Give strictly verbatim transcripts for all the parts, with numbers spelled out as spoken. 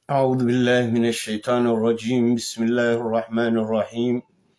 أعوذ بالله من الشيطان الرجيم. بسم الله الرحمن الرحيم.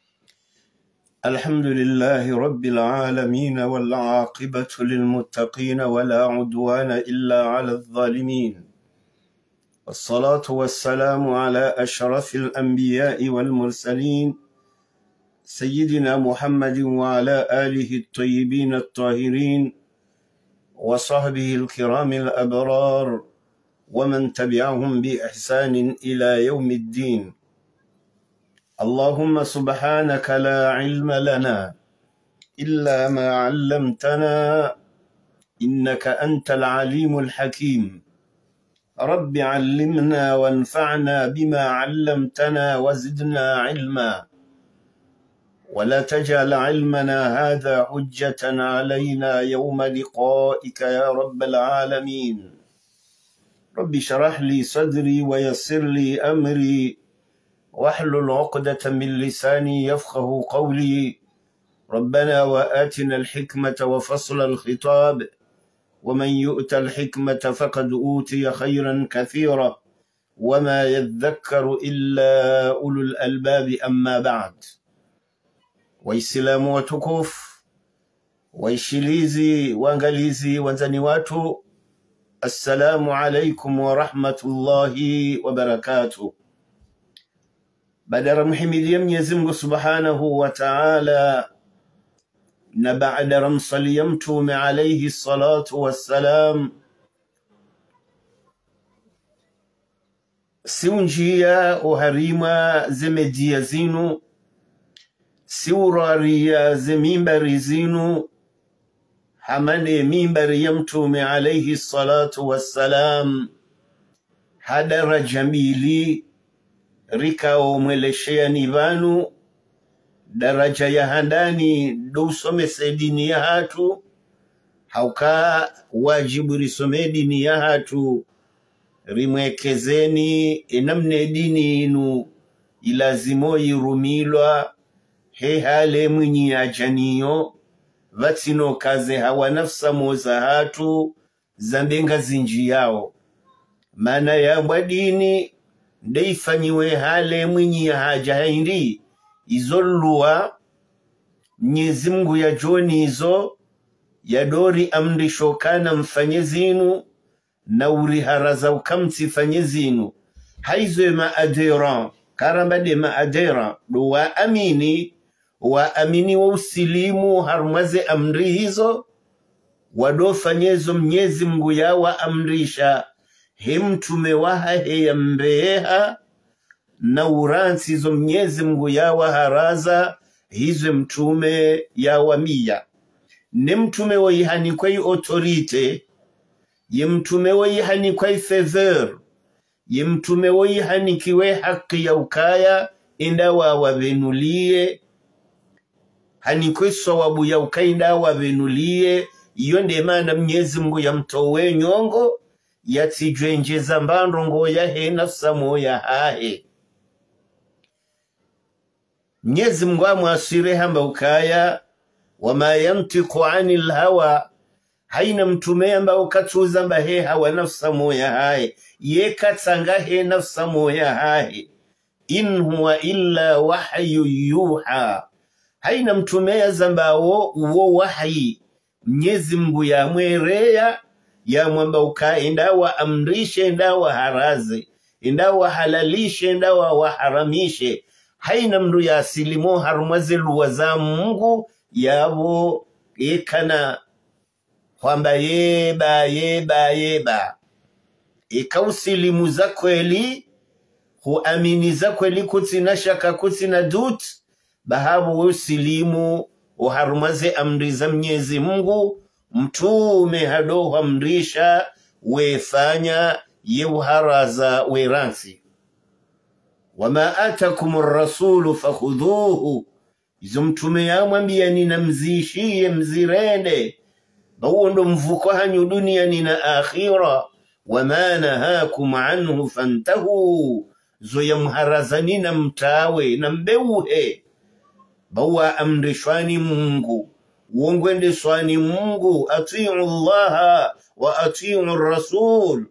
الحمد لله رب العالمين والعاقبة للمتقين ولا عدوان إلا على الظالمين، والصلاة والسلام على أشرف الأنبياء والمرسلين سيدنا محمد وعلى آله الطيبين الطاهرين وصحبه الكرام الأبرار ومن تبعهم بإحسان إلى يوم الدين. اللهم سبحانك لا علم لنا إلا ما علمتنا إنك أنت العليم الحكيم. رب علمنا وانفعنا بما علمتنا وزدنا علما، ولا تجعل علمنا هذا حجة علينا يوم لقائك يا رب العالمين. رب اشرح لي صدري ويسر لي أمري واحلل عقدة من لساني يفقه قولي. ربنا وآتنا الحكمة وفصل الخطاب، ومن يؤت الحكمة فقد أوتي خيرا كثيرا وما يذكر إلا أولو الألباب. أما بعد. Waislamu watukufu, waishilizi, waangalizi, wanzani watu, assalamu alaikum wa rahmatullahi wa barakatuh. Baada mhimidia Mwenyezi Mungu Subhanahu wa Ta'ala na baada ramsalia Mtume alayhi salatu wassalam, siunjia uharima zemedia zinu, siuraria zemimbari zinu, hamane mimbari ya Mtume alayhi salatu wassalam, hadara jamili rikao mweleshea nivanu daraja ya handani dusome sedini ya hatu hauka wajibu risome dini ya hatu rimwekezeni enamne dini inu ilazimo irumilwa he hale mwinyi ya janiyo vatino kaze hawa nafsa moza hatu zambenga zinji yao. Mana ya mbadini ndeifanyiwe hale mwinyi ya haja haindi izolua Mwenyezi Mungu ya joni izo ya dori amri shokana mfanye zinu na uriharaza ukamti fanye zinu haizo maadera karambade maadera do wa amini wa amini wa usilimu harumaze amri hizo wadofanyezo Mwenyezi Mungu ya wa amrisha he Mtume waha he ya mbeha na uransi hizo Mwenyezi Mungu ya wa haraza hizo Mtume ya wa miya. Ne Mtume wa ihani kwa autorite, ye Mtume wa ihani kwa favor, ye Mtume wa ihani kiwe haki ya ukaya inda wa wavenulie, hani kwa sawabu ya ukaya inda wavenulie. Iyo nde maana Mwenyezi Mungu ya mtowe nyongo yatijwenje zambando ngoya he nafsa moya hahe. Mwenyezi Mungu amwasire hamba ukaya wama yantiqu anil hawa, haina Mtume amba ukatuza mba he hawa nafsa moya hahe ye katanga he nafsa moya hahe. In huwa illa wahyu yuha, haina Mtume ya zambawo uwo wahyi Mwenyezi Mungu ya mwerea ya mwamba uka indawa amrishe indawa haraze indawa halalishe indawa waharamishe. Haina mndu ya asilimo harumaze luwa za Mungu yabo ekana kwamba yeba yeba yeba eka usilimu za kweli huamini za kweli kutina shaka kutina dut bahabu usilimu uharumaze amri za Mwenyezi Mungu. Mtume hado amrisha wefanya yeuharaza weransi. Wama atakumur rasulu fakhudhuhu, izo Mtume ya mwambia nina mzishie mzirende bawundo mvuko hanyu dunia nina akhira. Wama nahakum anhu fantahu, zo ya mharaza nina mtawe na mbeuhe bawa amrishwani Mungu uongwende swani Mungu. Atiu Allah wa atiu Rasul,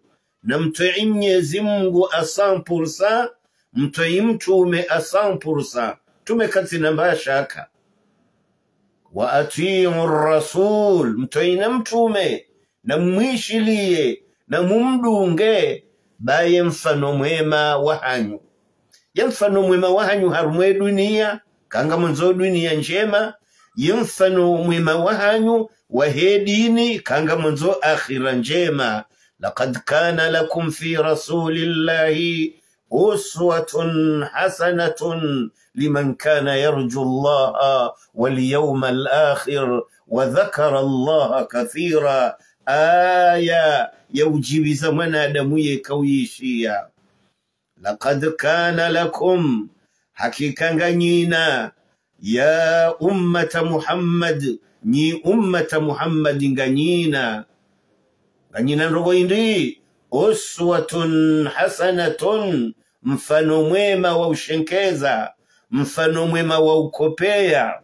na mtoi Mwenyezi Mungu asan pursa, mtoi mtume asan pursa. Tume katina mbashaka. Wa atii'u rasul, mtoi na mtume na mwishilie na mumdunge baye mfano mwema wahanyu. Ya mfano mwema wahanyu harumwe dunia kanga mwanzo dunia njema, ya mfano mwema wahanyu wahedini kanga mwanzo akhira njema. Laqad kana lakum fi rasulillahi uswatun hasanatun liman kana yarju Allah wal yawmal akhir wa dhakara Allah kathira. Aya yaujibiza mwanadamu yekawishia. Laqad kana lakum, hakika nganyina, ya ummata Muhammad, ni ummata Muhammad nganyina. Nganyina nrogo indi, uswatun hasanatun, mfano mwema wa ushenkeza, mfano mwema wa ukopea.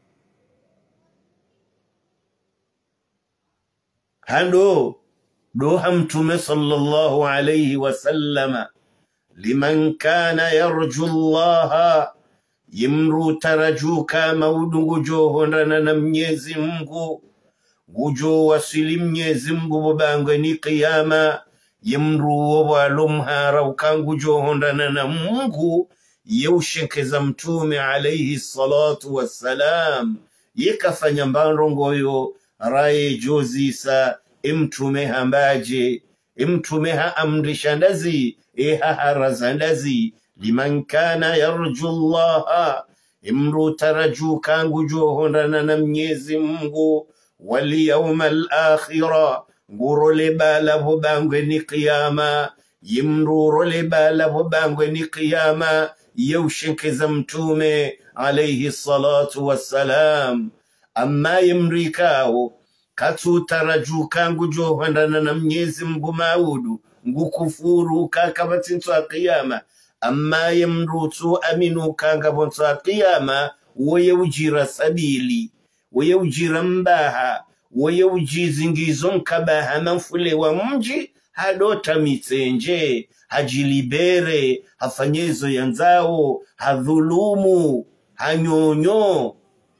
Hando doha mtume sallallahu alayhi wasallama, liman kana yarju Allah, yimru tarajuka maudu gujo hondana na Mwenyezi Mungu, gujo wasili Mwenyezi Mungu bubangwe ni kiyama, yimru wabalumhara ukangujo hondana na Mungu, yeushenkeza mtume alayhi salatu wassalam, yekafanya mbanrongoyo raye jozisa imtume hambaje, imtume ha amrishandazi, eha harazandazi. Liman kana yarju Allah, imru taraju kangu johondana na Mwenyezi Mungu, wal yawmal akhira, ngurole bala bubangwe ni qiyama, yimru role bala bubangwe ni qiyama, yeushenkeza mtume alayhi salatu wassalam. Amma yimrikao katu taraju kangu johondana na Mwenyezi Mungu maudu ngukufuru kakabatintu qiyama. Amma yamrutu aminu kanga bontu qiyama, woye ujira sabili, woye ujira mbaha, woye ujizingizo mkabaha manfule wa mji, hadota mitenje, hajilibere, hafanyezo yanzao, hadhulumu, hanyonyo.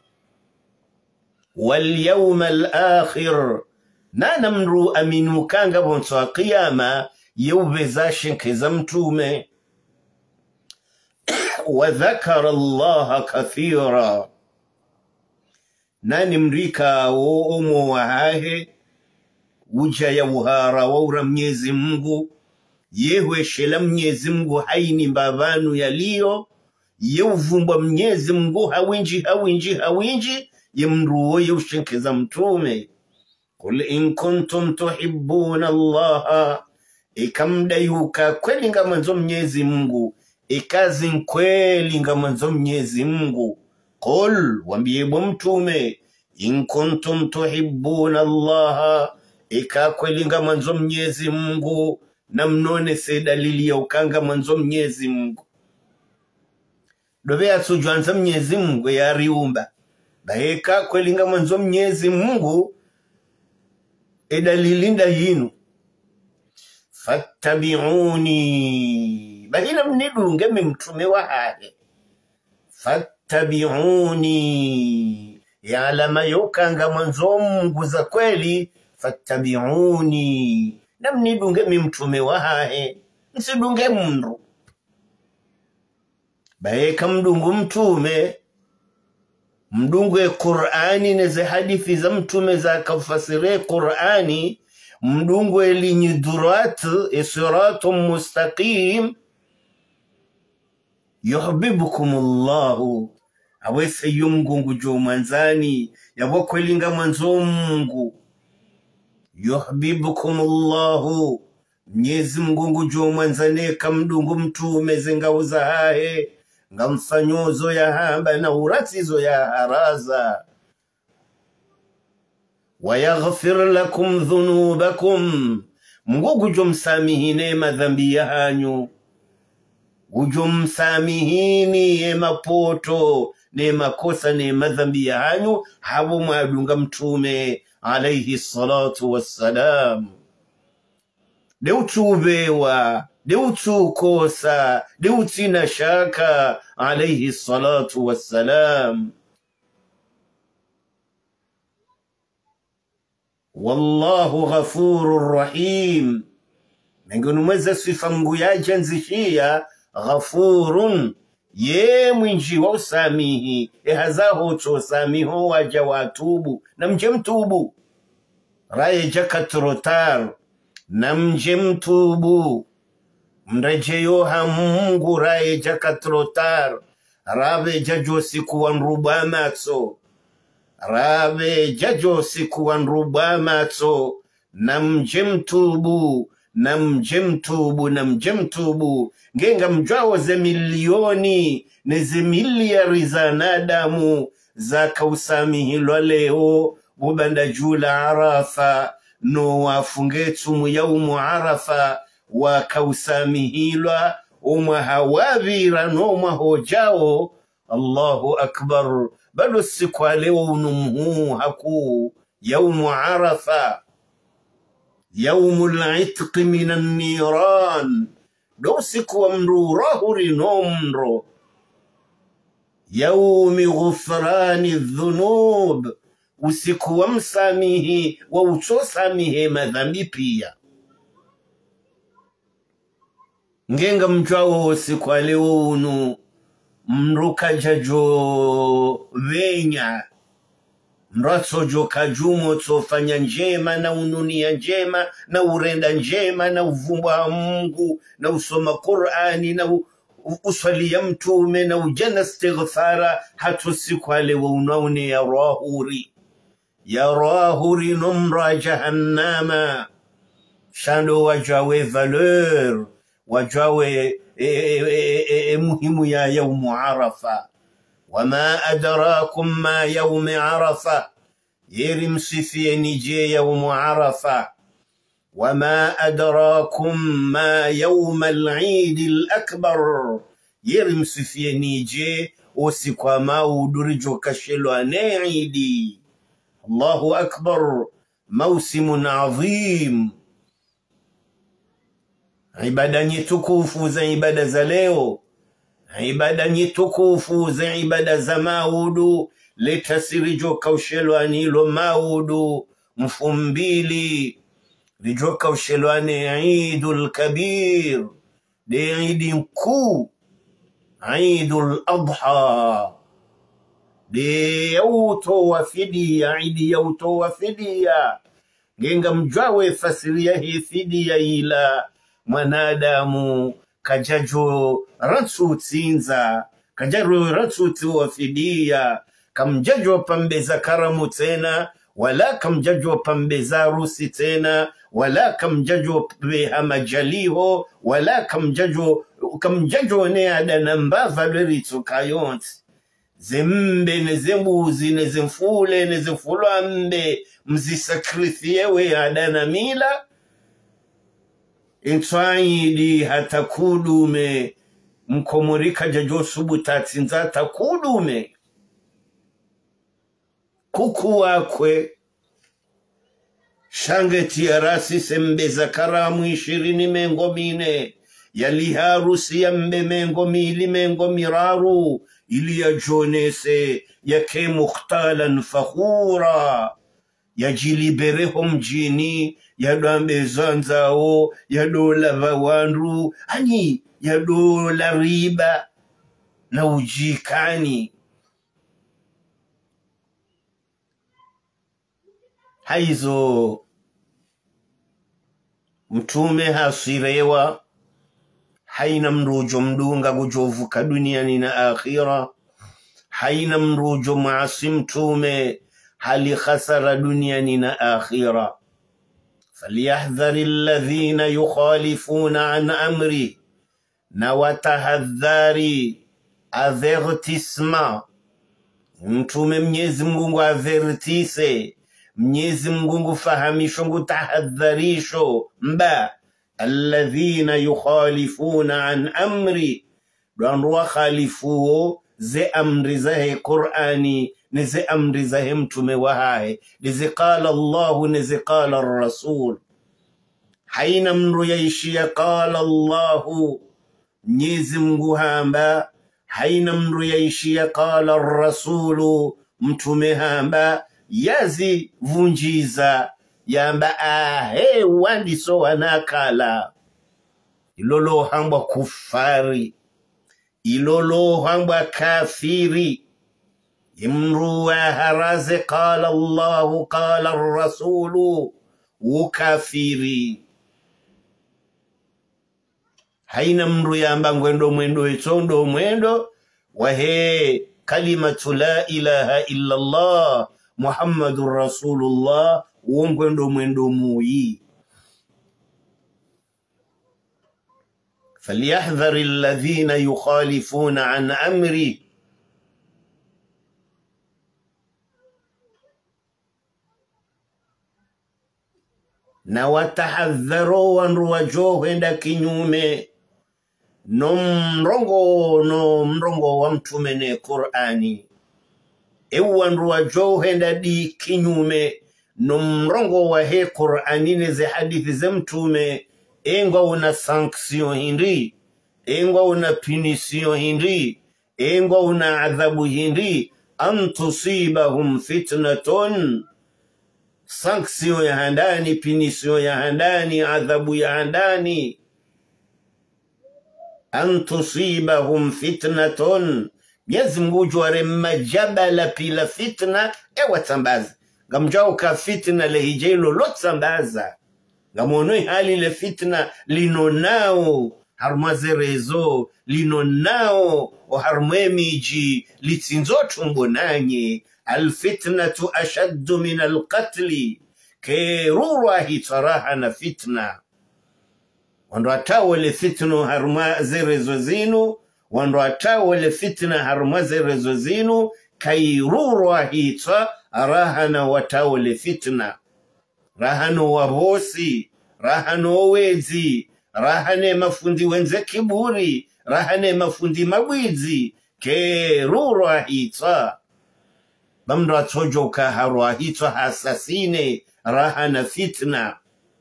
Wal yawmal akhir, nana mru aminu kanga bontu qiyama, yubeza shenkeza mtume. Wa dhakara Allah kathira, nani mrika o omo wahahe, uja ya uhara waura Mwenyezi Mungu, yewe shela Mwenyezi Mungu haini mbavanu yaliyo, yeuvumba Mwenyezi Mungu hawinji hawinji hawinji, yemruo yeushenkeza mtume. Kul in kuntum tuhibbuna Allah, ikamdayuka kweli nga mwanzo Mwenyezi Mungu, ikazi kweli nga mwanzo Mwenyezi Mungu. Qul, wambie mtume, in kuntum tuhibbuna Allah, ika kweli nga mwanzo Mwenyezi Mungu, na mnone se dalili ya ukanga mwanzo Mwenyezi Mungu. Dobe atujuanza Mwenyezi Mungu ya riumba, baheka kweli nga mwanzo Mwenyezi Mungu, edalilinda yinu. Fattabi'uni, bahina mnidunge mtume wa hahe. Fattabi'uni, ya alama yokanga mwanzo Mungu za kweli. Fattabi'uni, na mnidunge mtume wa hahe, msidunge mndu. Baheka mdungu mtume, mdungue Qur'ani neze hadithi za mtume za kafasire Qur'ani, mdungue linyidurat isiratum mustaqim. Yuhibbukumullahu, awese yumgungu jo manzani, yabo kweli nga mwanzo Mungu. Yuhibbukumullahu, Mwenyezi Mungu jo manzane kamdungu mtume zenga uzahahe, nga mfanyozo ya hamba na uratizo ya haraza. Wa yaghfir lakum dhunubakum, Mungu gujo msamihine madhambi ya hanyu, gujo msamihini ye mapoto ne makosa ne madhambi ya hanyu, habu mwadunga mtume alayhi salatu wassalam. deutubewa deutukosa deutina shaka alayhi salatu wassalam. Wallahu ghafurur rahim. Mengunu mweza sifa Mungu yaje nzishia ghafurun ye mwinji wa usamihi ehazaho cho samiho waja watubu na mje mtubu raye jakatrotar na mje mtubu mrejeyo ha Mungu raye jakatrotar rabe jajo siku wanrubamatso rabe jajo siku wanrubamatso na mje mtubu na mje mtubu na mje mtubu ngenga mjwao ze milioni neze miliari za nadamu za kausamihilwa leo ubanda jula Arafa no wafungetumu yaumu Arafa wa kausamihilwa umwa hawavira no mahojao. Allahu akbar. Bado siku leo unumhu haku yaumu Arafa yaumul itq minan niran do siku wa mru rahuri nomro yaumi ghufrani dhunub usiku wa msamihi wa uchosamihe madhambi pia. Ngenga mjwao siku leo unu mruka jajo venya mratso jo kajumo tofanya njema na ununia njema na urenda njema na uvumba Mungu na usoma Qur'ani na uswalia mtume na ujana istighfara hatu siku leo unaone ya rahuri ya rahuri numra jahannama shando wajawe valeur wajawe e, e, e, e, muhimu ya yaumu Arafa. Wama adrakum ma yawm Arafa yerim sifie nije yawm Arafa. Wama adrakum ma yawm al-Eid al-Akbar yerim sifie nije usiku maudurijo kashelo anaidi. Allahu akbar. Mausimun adhim. Ibada nyitukufu za ibada za leo, ibada nyitukufu za ibada za maudu letasirijo kaushelwani ilo maudu mfumbili lijo kaushelwani Eidul Kabir de Eidi mkuu Eidul Adha de yauto wa fidia Eidi yauto wa fidia genga mjwawe fasiria hii fidia ila mwanadamu kajajo ransu tsinza kajajo ransu tuwa fidia kamjajo pambeza karamu tena wala kamjajo pambeza rusi tena wala kamjajo beha majaliho wala kamjajo kamjajo ne adana mbava lweri tukayonti zembe nezembuzi nezemfule nezemfulwa mbe mzisakrifiewe adana mila Intwaidi hatakudume mkomorika jajo subutati nza takudume kuku wakwe shangeti ya rasi sembeza karamu ishirini mengo mine yali harusi ya mbe mengo mili mengo miraru ili ya jonese yake mukhtalan fakhura ya jilibereho mjini ya doambe zanzao ya dola vawandu ani ya dola riba na ujikani haizo mtume hasirewa haina mrujo mdunga gujovuka duniani na akhira haina mrujo maasi mtume hali khasara duniani na akhira. فليحذر الذين يخالفون عن أمري نواتهذاري avertissement mtume Mwenyezi Mungu avertise Mwenyezi Mungu fahamisho ngutahadharisho mba alladhina yukhalifuna an amri dwanwa khalifuo ze amri zahe Qur'ani neze amri zahe mtume wahaye neze qala Allah neze qala ar-rasul haina mru yaishia qala Allahu Mwenyezi Mungu hamba, haina mru yaishia qala Rasulu mtume hamba, yazi vunjiza yamba ahe wandiso wanakala ilolo hamba kufari, ilolo hamba kafiri. Imru wa haraze qala Allahu qala Rasulu ukafiri. Haina mru yamba ngwendo mwendo itondo mwendo wahe kalimatu la ilaha illa Allah Muhammadur Rasulullah uongwendo mwendo muyi. فليحذر الذين يخالفون عن أمري na watahadharo wanruwajo henda kinyume no mrongo no mrongo wa mtume ne Qur'ani. Ewu wanruwajo henda di kinyume no mrongo wa he Qur'ani neze hadithi ze mtume. Engwa una sanction hindi, engwa una punition hindi, engwa una adhabu hindi. Antusibahum fitnatun, sanction ya handani, punition ya handani, adhabu ya handani. Antusibahum fitnatun, Mwenyezi Mungu jware majabala pila fitna ewa tambaza. Gamjao ka fitna lehijelo lot tambaza. Gamonoi hali le fitna linonao harmaze rezo, linonao o harmwe miji litinzo tumbo nanye. Alfitnatu ashaddu min alqatli, ke rurwa hitaraha na fitna. Wando atawo le fitna harmaze rezo zinu, wando atawo le fitna harmaze rezo zinu, kai rurwa hitaraha na watawo le fitna. Rahano wabosi, rahano wezi, rahane mafundi wenze kiburi, rahane mafundi mabwizi, ke rurwa hita. Bamra tojoka harwa hita hasasine, rahana fitna.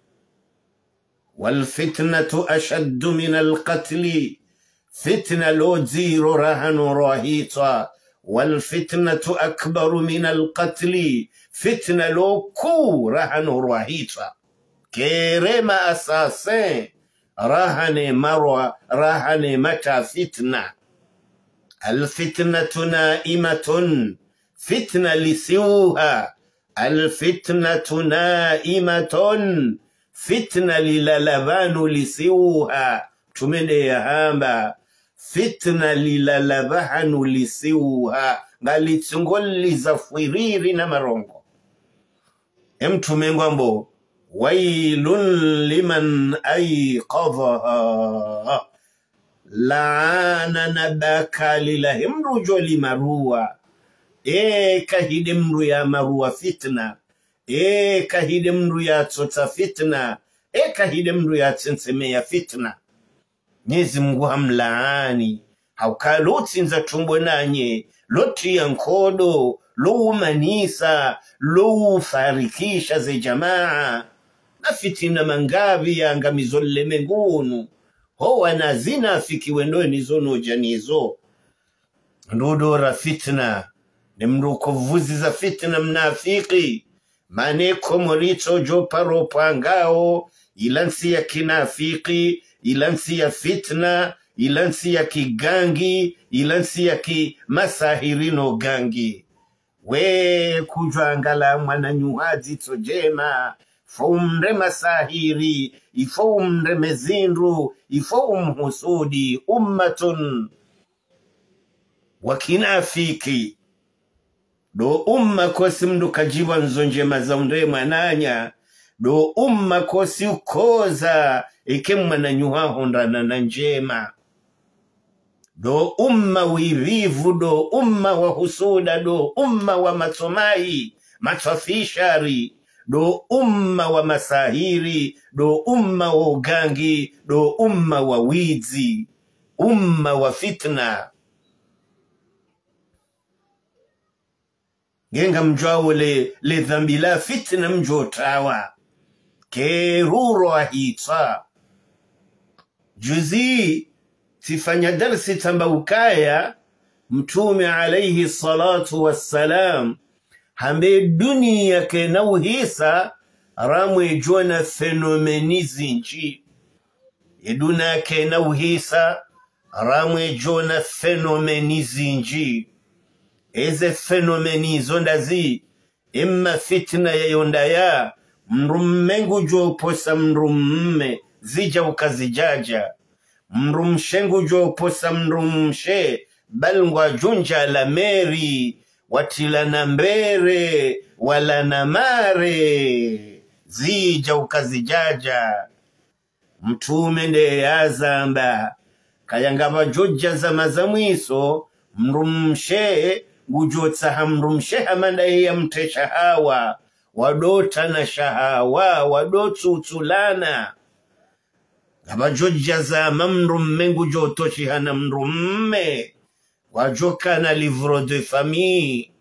Walfitnatu ashaddu min alqatli, fitna lo ziro rahano rahita. Walfitnatu akbaru min alqatli, fitna lo ku rahano rahita. Kerema asasin rahane marwa rahane mata fitna. Alfitnatu naimatun, fitna lisiuha. Alfitnatu naimatun, fitna lilalabanu lisiuha. Tumende ya hamba fitna lilalabanu lisiuha, ngalitungoli zafwiriri na marongo. Emtume ngwambo wailun liman ayqadhaha, laana nabaka lilahimru joli marua. E kahidemru ya marua fitna, e kahidemru ya tota fitna, e kahidemru ya tenseme ya fitna. Mwenyezi Mungu hamlaani, hauka loti nza tumbo nanye, loti ya nkodo, lo umanisa, lo ufarikisha ze jamaa. Na fitina mangavi ya angamizole mengunu, hoa na zina fiki wendo nizono janizo. Ndodora fitna, nemruko vuzi za fitna mnafiki, maneko morito jo paro pangao, ilansi ya kinafiki, ilansi ya fitna, ilansi ya kigangi, ilansi ya kimasahirino gangi. We kujwa angala mwana nyuhazi tojema, faumre masahiri, ifaumre mezindru, ifaum husudi, ummatun wakinafiki. Do umma kosi mdu kajiwa nzonje mazaunde mananya, do umma kosi ukoza ikemwa na nyuha hondana na njema. Do umma wivivu, do umma wa husuda, do umma wa matomai, matafishari, do umma wa masahiri, do umma wa ugangi, do umma wa wizi, umma wa fitna. Genga mjwao le, le dhambila fitna mjotawa. keruro ahitsa juzi tifanya darsi tamba ukaya mtume alayhi salatu wassalam hambe dunia kenauhisa ramwe jona fenomenizi nchi eduna kenauhisa ramwe jona fenomenizi nchi eze fenomenizo ndazi imma fitna ya yondaya mrummengu jo posa mrumme zija ukazijaja mrumshengu jo posa mrumshe balngwa junja la meri watila na mbere wala na mare zija ukazijaja mtume nde yazamba kayangaba joja za mazamwiso mrumshe gujotsa hamrumshe hamanda ya mtesha hawa wadota na shahawa wadotu utulana abajoja za mamrumme gujotoshi hana mrumme wajoka na livro de famille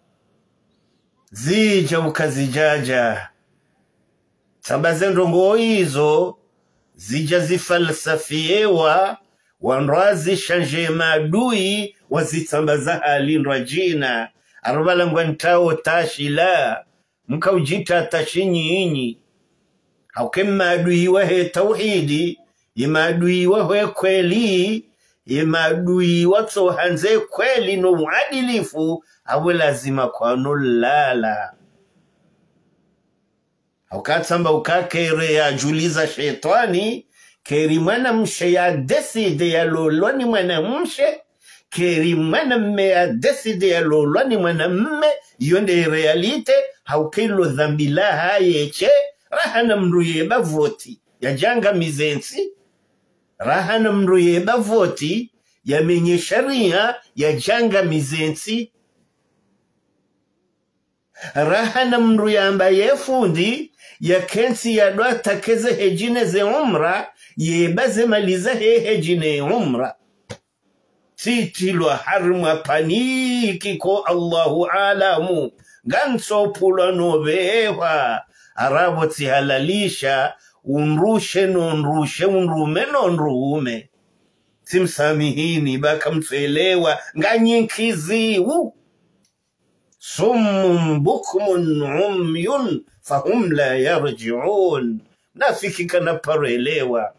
zija ukazijaja tambazendongo hizo zija zifalsafiewa wanrazi shanje madui wazitambaza halindwa jina arubala ngwantao tashila mka ujita tashinyi inyi hauke madui wahe tauhidi imadui wahe kweli imadui wato hanze kweli no muadilifu awe lazima kwa nulala haukatamba ukakere ya juliza shetani keri mwana mshe ya deside ya loloni mwana mshe keri mwana mme ya deside ya loloni mwana mme yonde realite haukelo dhambila hayeche rahana mruyeba voti ya janga mizensi rahana mruyeba voti ya menye sharia ya janga mizensi rahana mruyamba yefundi ya kensi ya doa takeze hejine ze umra yebaze maliza he hejine umra titilwa harma paniki ko Allahu alamu ganso pula nobewa arabo tihalalisha unrushe nonrushe unrume nonrume simsamihini baka mtuelewa nganyinkiziwu summun bukmun umyun fahum la yarji'un nafiki kana parelewa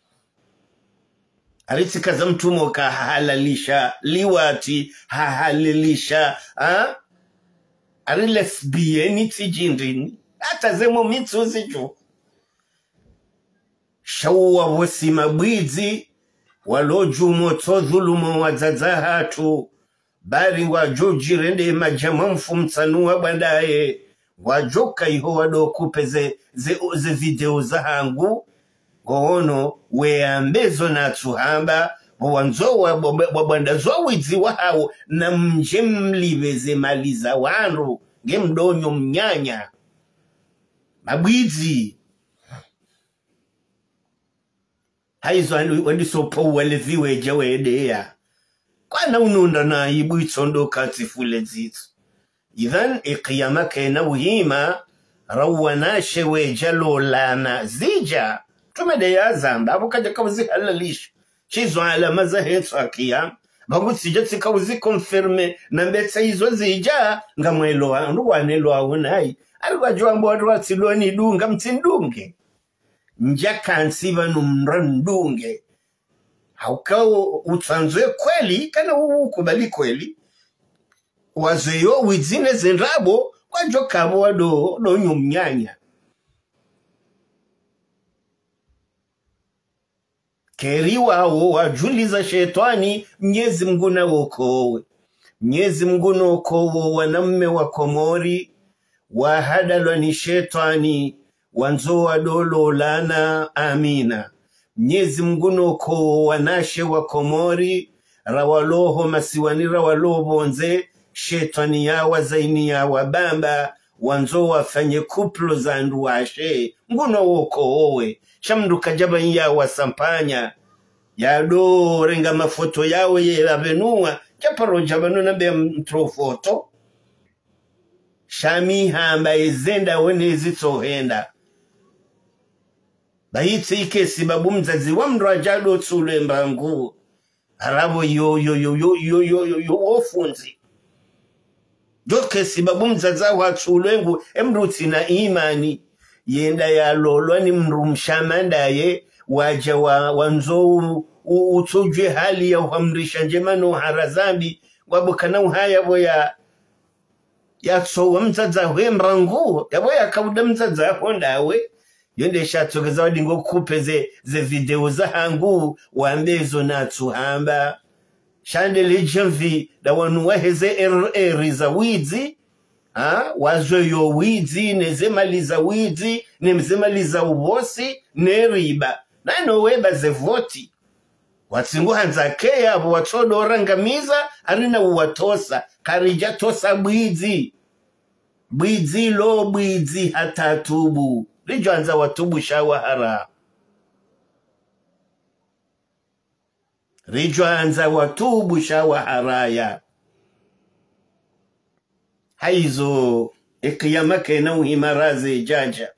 alitika za mtumo kahalalisha liwati hahalilisha ha ari lesbieni tijindini hata zemo mitsuzi jo shawa wasi mabwizi waloju moto dhulumu wadzadzahatu bari wajoji rende majama mfumtsanua bandaye wajoka iho wadokupe ze, ze, ze video zahangu gohono weambezo na tuhamba wanzowa wabandazwa wizi wao na mjemliweze maliza wanru gemdonyo mnyanya mabwizi haizo wandisopo waleziwe jawedea kwa ununda na ibu itondo katifule zitu idhan iqiyama kena uhima rawanashe wejalo lana zija tumede ya zamba hapo kaja kawazi halalisha chizo alama za hetu akiyama bagu sija tikawazi konfirme na mbeta hizo zija nga mweloa nduwa neloa unai alikuwa jua mbo watu watiloni dunga mtindunge njaka nsiva numrandunge haukao utanzwe kweli kana ukubali kweli wazeyo wizine zenrabo kwa jokabo wado do nyumnyanya keri wao wajuliza shetani Mwenyezi Mungu na wokowe Mwenyezi Mungu na wokowe wanamme wa Komori wahadalwa ni shetani wanzoa dolo lana amina Mwenyezi Mungu na wokowe wanashe wa Komori rawaloho masiwani rawaloho bonze shetani yawa zaini yawa bamba wanzoa fanye kuplo za nduwashe nguno wokowe shamdu kajaba yawa sampanya yado renga mafoto yawe ye avenua chaparo jabano na be mtrofoto shami hamba izenda wene zitohenda bahitsi ikesi babu mzazi wa mrajado tsule mbangu arabo yo yo yo yo yo yo yo yo ofunzi joke sibabu mzaza wa tsulengu emruti na imani yenda ya lolwa ni mrumshamanda ye waja wa wanzo utuje hali ya uhamrisha njemano harazambi wabukana uhaya boya ya tsowa mzaza we mrangu yabo ya kauda mzaza hondawe yende shatogeza wadingo kupeze ze video za hangu wambezo natsu hamba shande lejavi da wanu waheze er eri za wizi ha wazo yo wizi nezemali za wizi nemzemali za ubosi neriba nano weba ze voti watsingu hanza keya abo watodo orangamiza arina uwatosa karija tosa bwizi bwizi lo bwizi hatatubu lijo anza watubu shawahara rijo anza watubu shawaharaya haizo ikiyamake na uhimaraze jaja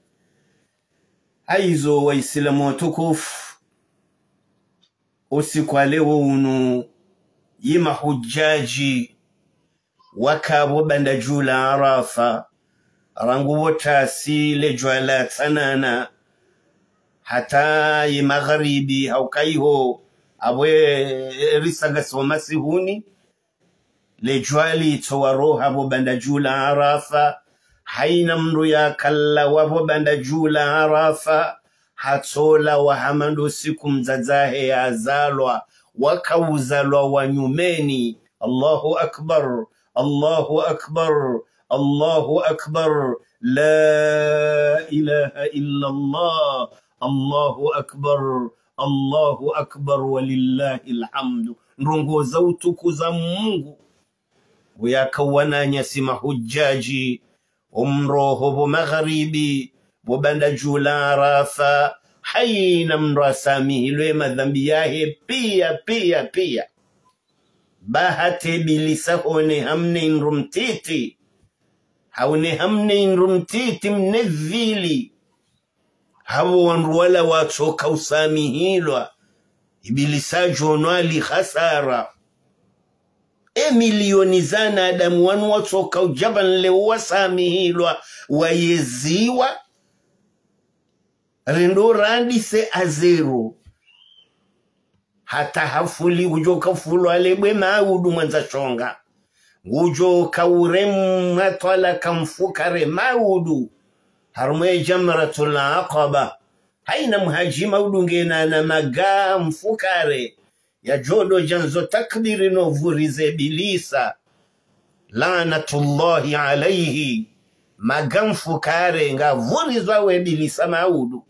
haizo waislamu watukufu usiku wa leo unu yima hujaji wakabo banda jula arafa rangu wotasi lejwala tanana hata yi magharibi haukaiho abwe risaga somasi huni lejwali towaro habo banda jula arafa haina mru ya kalla wabo banda jula arafa hatola wa hamando siku mzazahe ya azalwa wakauzalwa wanyumeni Allahu akbar Allahu akbar Allahu akbar la ilaha illa Allah Allahu akbar Allahu akbar walillahi alhamdu ndongo za utuku za Mungu wiyakawana nyasi mahujaji umroho bo magharibi bo banda jula arafa haina mrasami hilwe madhambi yahe pia pia pia bahate bilisa hone hamne inrumtiti haune hamne inrumtiti mnevili hawo wanruwala watoka usami hilwa ibilisa jonwali khasara e milioni zana adamu wanu watoka ujaban lewa sami hilwa wayeziwa rendo randi se azero hata hafuli ujoka fulu alebwe maudu mwanza chonga ujoka uremu matwala kamfukare maudu harumwe jamratul aqaba haina mhajima udungena na maga mfukare ya jodo janzo takdiri no vurize bilisa lanatullahi alaihi maga mfukare nga vurizwa we bilisa maudu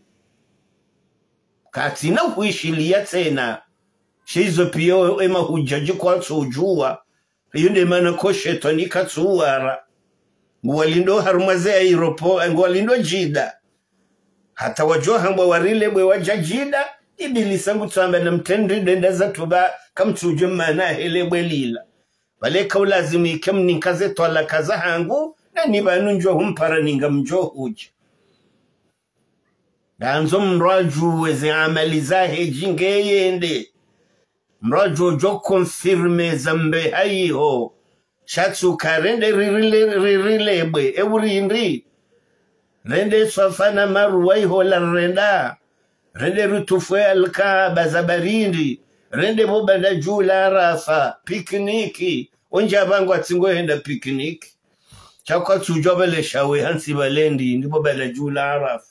katina huishilia tena shizo piyo ema hujaji kwa tsujua yunde mana koshetoni katsuwara ngwalindo harumaze ya Europo ngwalindo jida hata wajoha mwa warile mwe wajajida ibilisa ngutamba na mtendri dendaza tuba kamtsujo mana hele mwe lila wale kaulazimu ikem ninkaze toala kaza hangu na nibanu njo humpara ninga mjo huja ganzo mraju weze amali zahe jinge yende mraju jo konfirme zambe haiho shatsu karende ririle ririle bwe euri indri rende sofana maruwai hola renda rende rutufwe alkaaba zabarindi rende mubanda jula arafa pikniki onja bangu atsingo henda pikniki chakwa tujobele shawe hansi balendi ndipo banda jula arafa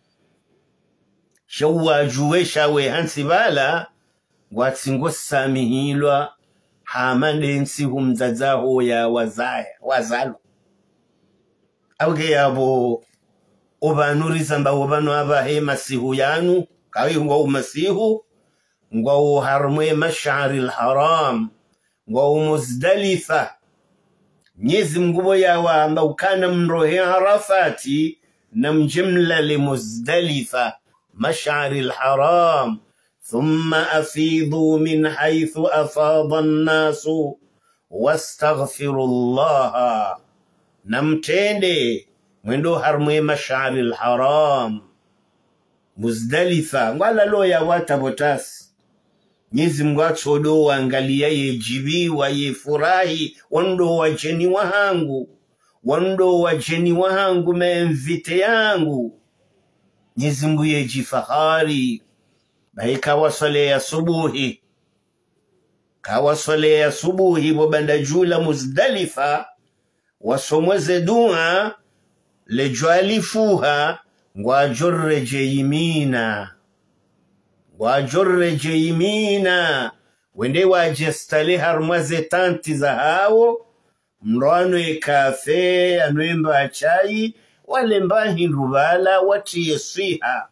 shawa juwe shawe hansi bala watsingo samihilwa hamande nsi humzazaho ya wazaya wazalo auge yabo obanuriza mba obano abahe masihu yanu kawi ngo umasihu ngo harmwe mash'ar al-haram ngo muzdalifa nyezi mgubo yawa amba ukana mrohe arafati na mjimla li muzdalifa mash'ar al-haram ثم أفيضوا من حيث أفاض الناس واستغفروا الله نمتندي منذ حرمي مشعر الحرام Muzdalifa ngwala lo ya wata botasi Mwenyezi Mungu atodo waangalia yejibi wa yefurahi wando wajeni wahangu wando wajeni wahangu memvite yangu Mwenyezi Mungu yejifahari baika wasale ya subuhi kawasale ya subuhi wabanda jula Muzdalifa wasomweze dua lejwalifuha ngwajorre jeyimina ngwajorre jeyimina wende wajestale harmaze tanti za hao mroano ekafe anuemba chai walemba hindubala wati yesiha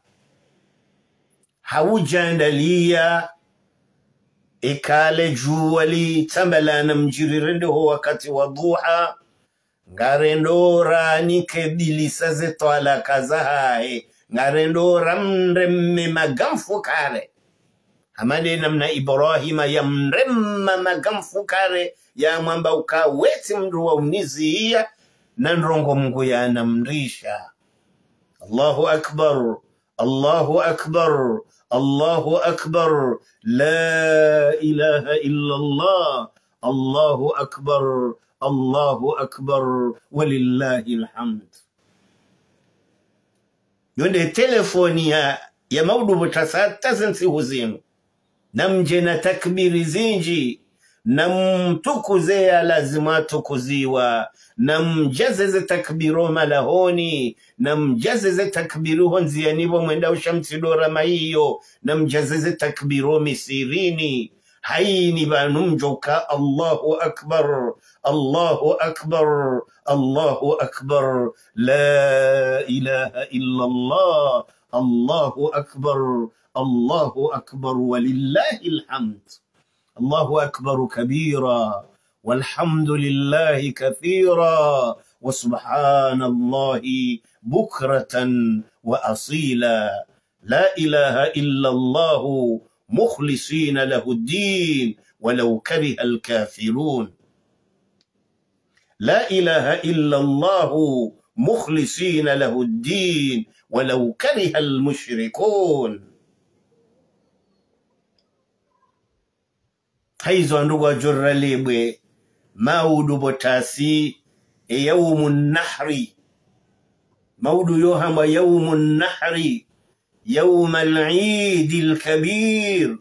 haujandalia ikale juwali tambalana mjirirende ho wakati wa duha ngarendora nikedilisa zeto ala kazahae ngarendora mremme magamfu kare hamade namna Ibrahima ya mremma magamfu kare ya mwamba ukaweti mdu wa uniziia na nrongo Mungu ya anamrisha Allahu akbar Allahu akbar Allahu akbar la ilaha illa Allah Allahu akbar Allahu akbar walillahi alhamd. Yonde telefoni ya ya maudu butasata zinsi huzinu namje na takbiri zinji namtukuze ya lazima tukuziwa namjazeze takbiro malahoni namjazeze takbiro honzi ya nibo mwenda ushamtidora maiyo namjazeze takbiro misirini haini banumjoka Allahu akbar Allahu akbar Allahu akbar la ilaha illa Allah Allahu akbar Allahu akbar walillahi alhamd. الله أكبر كبيرا والحمد لله كثيرا وسبحان الله بكرة وأصيلا لا إله إلا الله مخلصين له الدين ولو كره الكافرون لا إله إلا الله مخلصين له الدين ولو كره المشركون. Haizo ndugu jorra lebwe maudu botasi e yawmun nahri maudu yohama yawmun nahri يوم العيد الكبير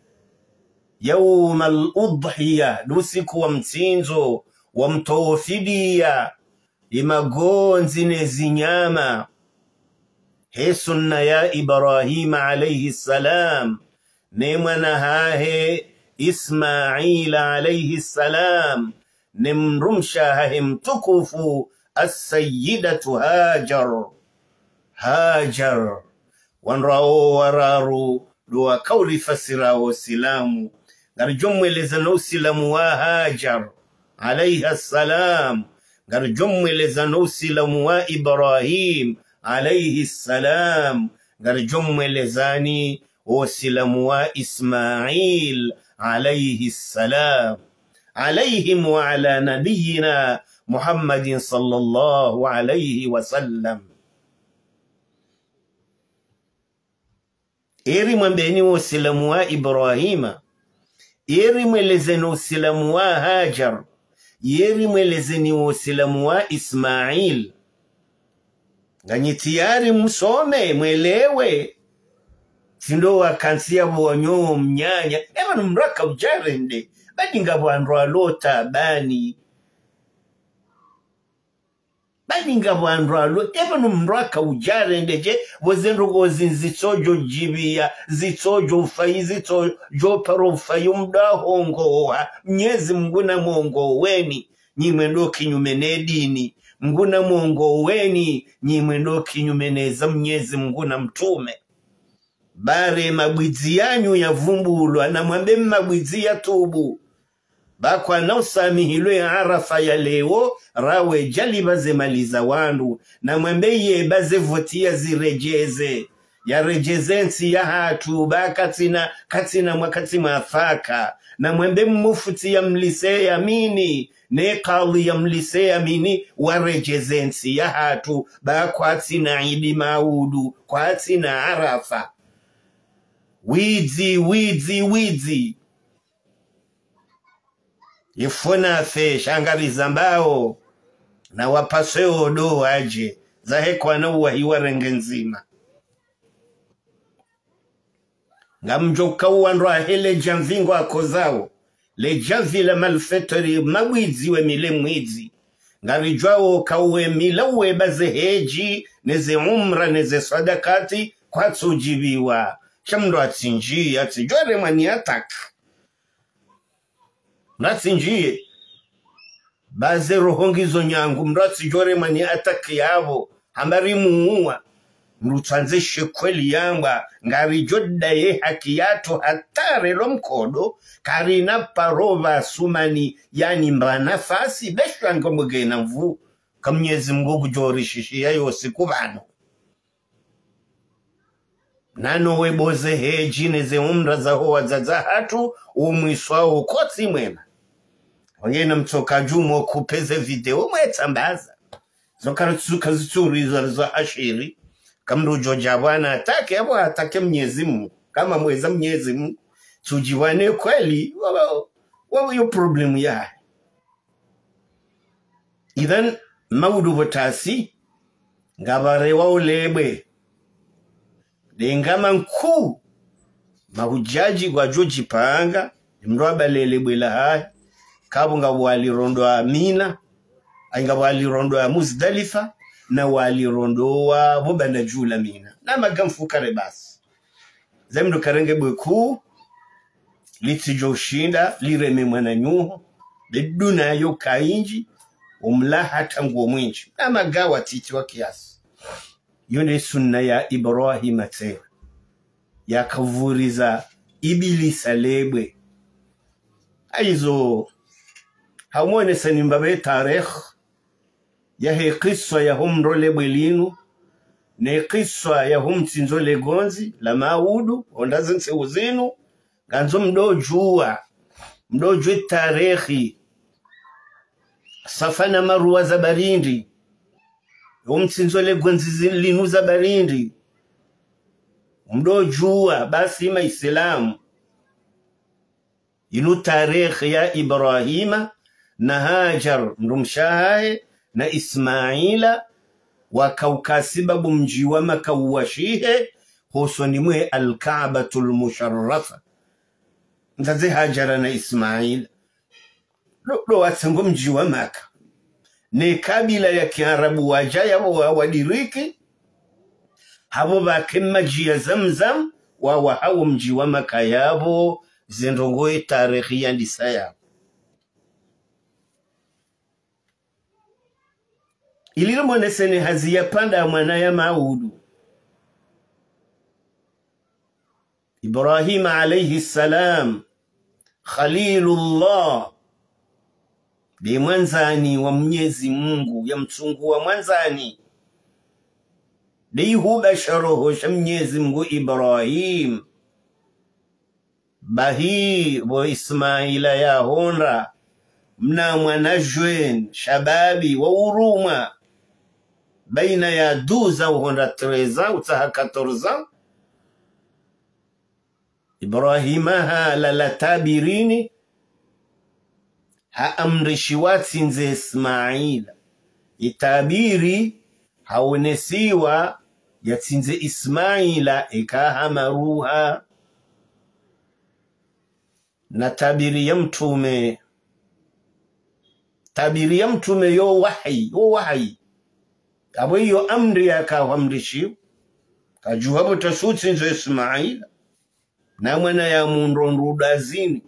يوم الأضحية نسك ومتينزو ومتوفدية إماغونز نزينياما هسنا يا إبراهيم عليه السلام نمنا هاه إسماعيل عليه السلام نمرمشاهم تكفوا السيدة هاجر هاجر wanrao wararu duwa kauli fasira wa silamu garjumwe lezano silamu wa Hajar alayha salam garjumwe lezano silamu wa Ibrahim alayhi salam garjumwe lezani wa silamu wa Ismail alayhi salam alayhim wa ala nabiyina Muhammadin sallallahu alayhi wa sallam. Eri mwambeni wa silamu wa Ibrahima, eri mwelezeni wa silamu wa Hajar, eri mwelezeni wa silamu wa Ismail. Ganyi tiyari msome, mwelewe. Sindo wa kansia buwanyo mnyanya. Ema numraka ujarende. Badi nga buwanroa lota bani. Badi nga buwanroa lota. Ema numraka ujarende je. Wazenrogo zinzitojo jibia. Zitojo ufayi. Zitojo pero ufayi mda hongoa. Mnyezi mguna mwongo weni. Nyimendo kinyumene dini. Mguna mwongo weni. Nyimendo kinyumene za mnyezi mguna mtume. Bare mabwizi yanyu ya vumbulwa na mwambe mabwizi ya tubu. Bakwa na usamihilo ya Arafa ya leo rawe jalibaze maliza wandu. Na mwambe ye baze votia zirejeze. Ya rejezensi ya hatu ba katina, katina mwakati mafaka. Na mwambe mmufuti ya mlise ya mini. ne qadhi yamlise amini warejezensi ya hatu ba kwati na Idi Maudu kwati na Arafa wizi wizi wizi ifuna fe shangari zambao na wapaseo do aje zahe kwa na uwahiwa renge nzima ngamjoka uandwa hele janvingo akozao le janvila malfetari mawizi we mile mwizi ngarijwao kauwe milawe baze heji neze umra neze sadakati kwa tsujibiwa shamdo atsinji atijware mani atak mratsinji baze rohongizo nyangu mratijware mani atak yabo hambari muua mrutanzeshe kweli yamba ngari jodda ye haki yato hatare lomkodo karina parova sumani yani mba nafasi beshwa ngomuge na mvu kamnyezi mgugu jorishishi ya yose kubano nano weboze heji neze umra za hoa zaza hatu umwiswao koti mwema wangena mtoka jumo kupeze video mwetambaza zokara tsuka zituri za ashiri kamru jojabwana atake hapo atake Mwenyezi Mungu kama mweza Mwenyezi Mungu tujiwane kweli wawo yo problem ya idhan Maudu Botasi ngabare wa ulebe dengama nku mahujaji kwa joji panga mroba lelebwe la hai kabunga wali rondo Amina ainga wali rondo Muzdalifa na wali rondoa bobanda jula Mina na magamfu kare basi zemdo karenge bweku litijo shinda lireme mwana nyuho beduna yo kainji umlaha tangu mwinji na magawa titi wa kiasi yone sunna ya Ibrahim te ya kavuriza Ibilisa lebwe aizo hamone sanimbabe tarikh ya he qissa ya hum role bwelinu ne qissa ya hum tinzole gonzi la Maudu ondazense uzinu ganzo mdojua mdojwe tarikhi safana maruwa za barindi hum tinzole gonzi linu za barindi mdojua basi ima Islamu inu tarikhi ya Ibrahima na Hajar mrumshahae na Ismaila wakaukasibabu mjiwa makauwashihe husoni mwe al-Ka'batul Musharrafa ntaze Hajara na Ismaila lo watsango mjiwa maka ne kabila ya Kiarabu wajaya wa wadiriki habo bakema jia Zamzam wa wahawo mjiwa maka yabo zendongoe tarikhi ya ndisaya ililo mwanesene haziya panda mwana ya Maudu Ibrahim alayhi salam Khalilullah de mwanzani wa Mwenyezi Mungu ya mtungu wa mwanzani de huba sharoho sha Mwenyezi Mungu Ibrahim bahi wa Ismaila ya honra mna mwanajwen shababi wa uruma baina ya duza uhonda treza utaha katorza Ibrahimaha lalatabirini ha amrishiwati nze Ismaila itabiri haonesiwa yatinze Ismaila ikaha maruha na tabiri ya mtume tabiri ya mtume yo wahi yo wahi abo yo amri ya kawamrishi kajuhabo tasuti nzo Ismaila na mwana ya mundondudazini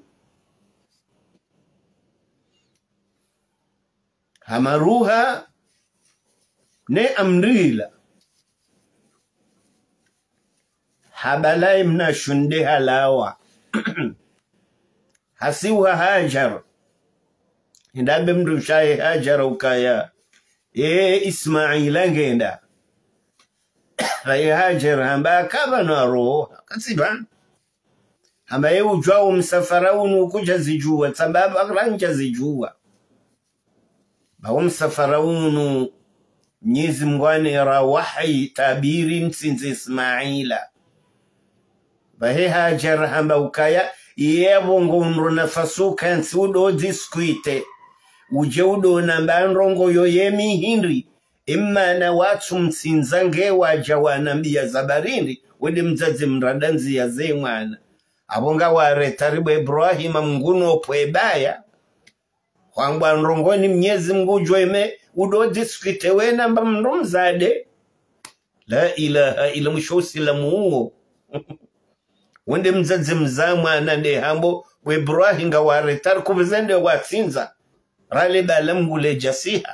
hamaruha ne amrila habalai mna shunde halawa hasiwa Hajar ndabe mdu shaye Hajar ukaya e Ismaila ngenda ya Hajar hamba kaba na roho kasiba hamba ye ujwa msafara unu kuja zijua sababu akranja zijua bawo msafaraunu Mwenyezi Mungu anera wahi tabiri nsinze Ismaila bahe Hajar hamba ukaya yebo ngonro nafasuka nsi udo diskwite uje udo nambandrongo yoyemi hindri imma na watu mtsinzange waja wanambia zabarindi wede mzazi mradanzi ya ze mwana abonga ware taribu Ibrahima mnguno pwebaya kwangwa nrongoni Mwenyezi Mungu joime udo diskwite we namba mrumzade la ilaha illa mshosi la muungo wende mzazi mzamwa nande hambo we Ibrahim nga ware tar kubzende watsinza rale balamgule jasiha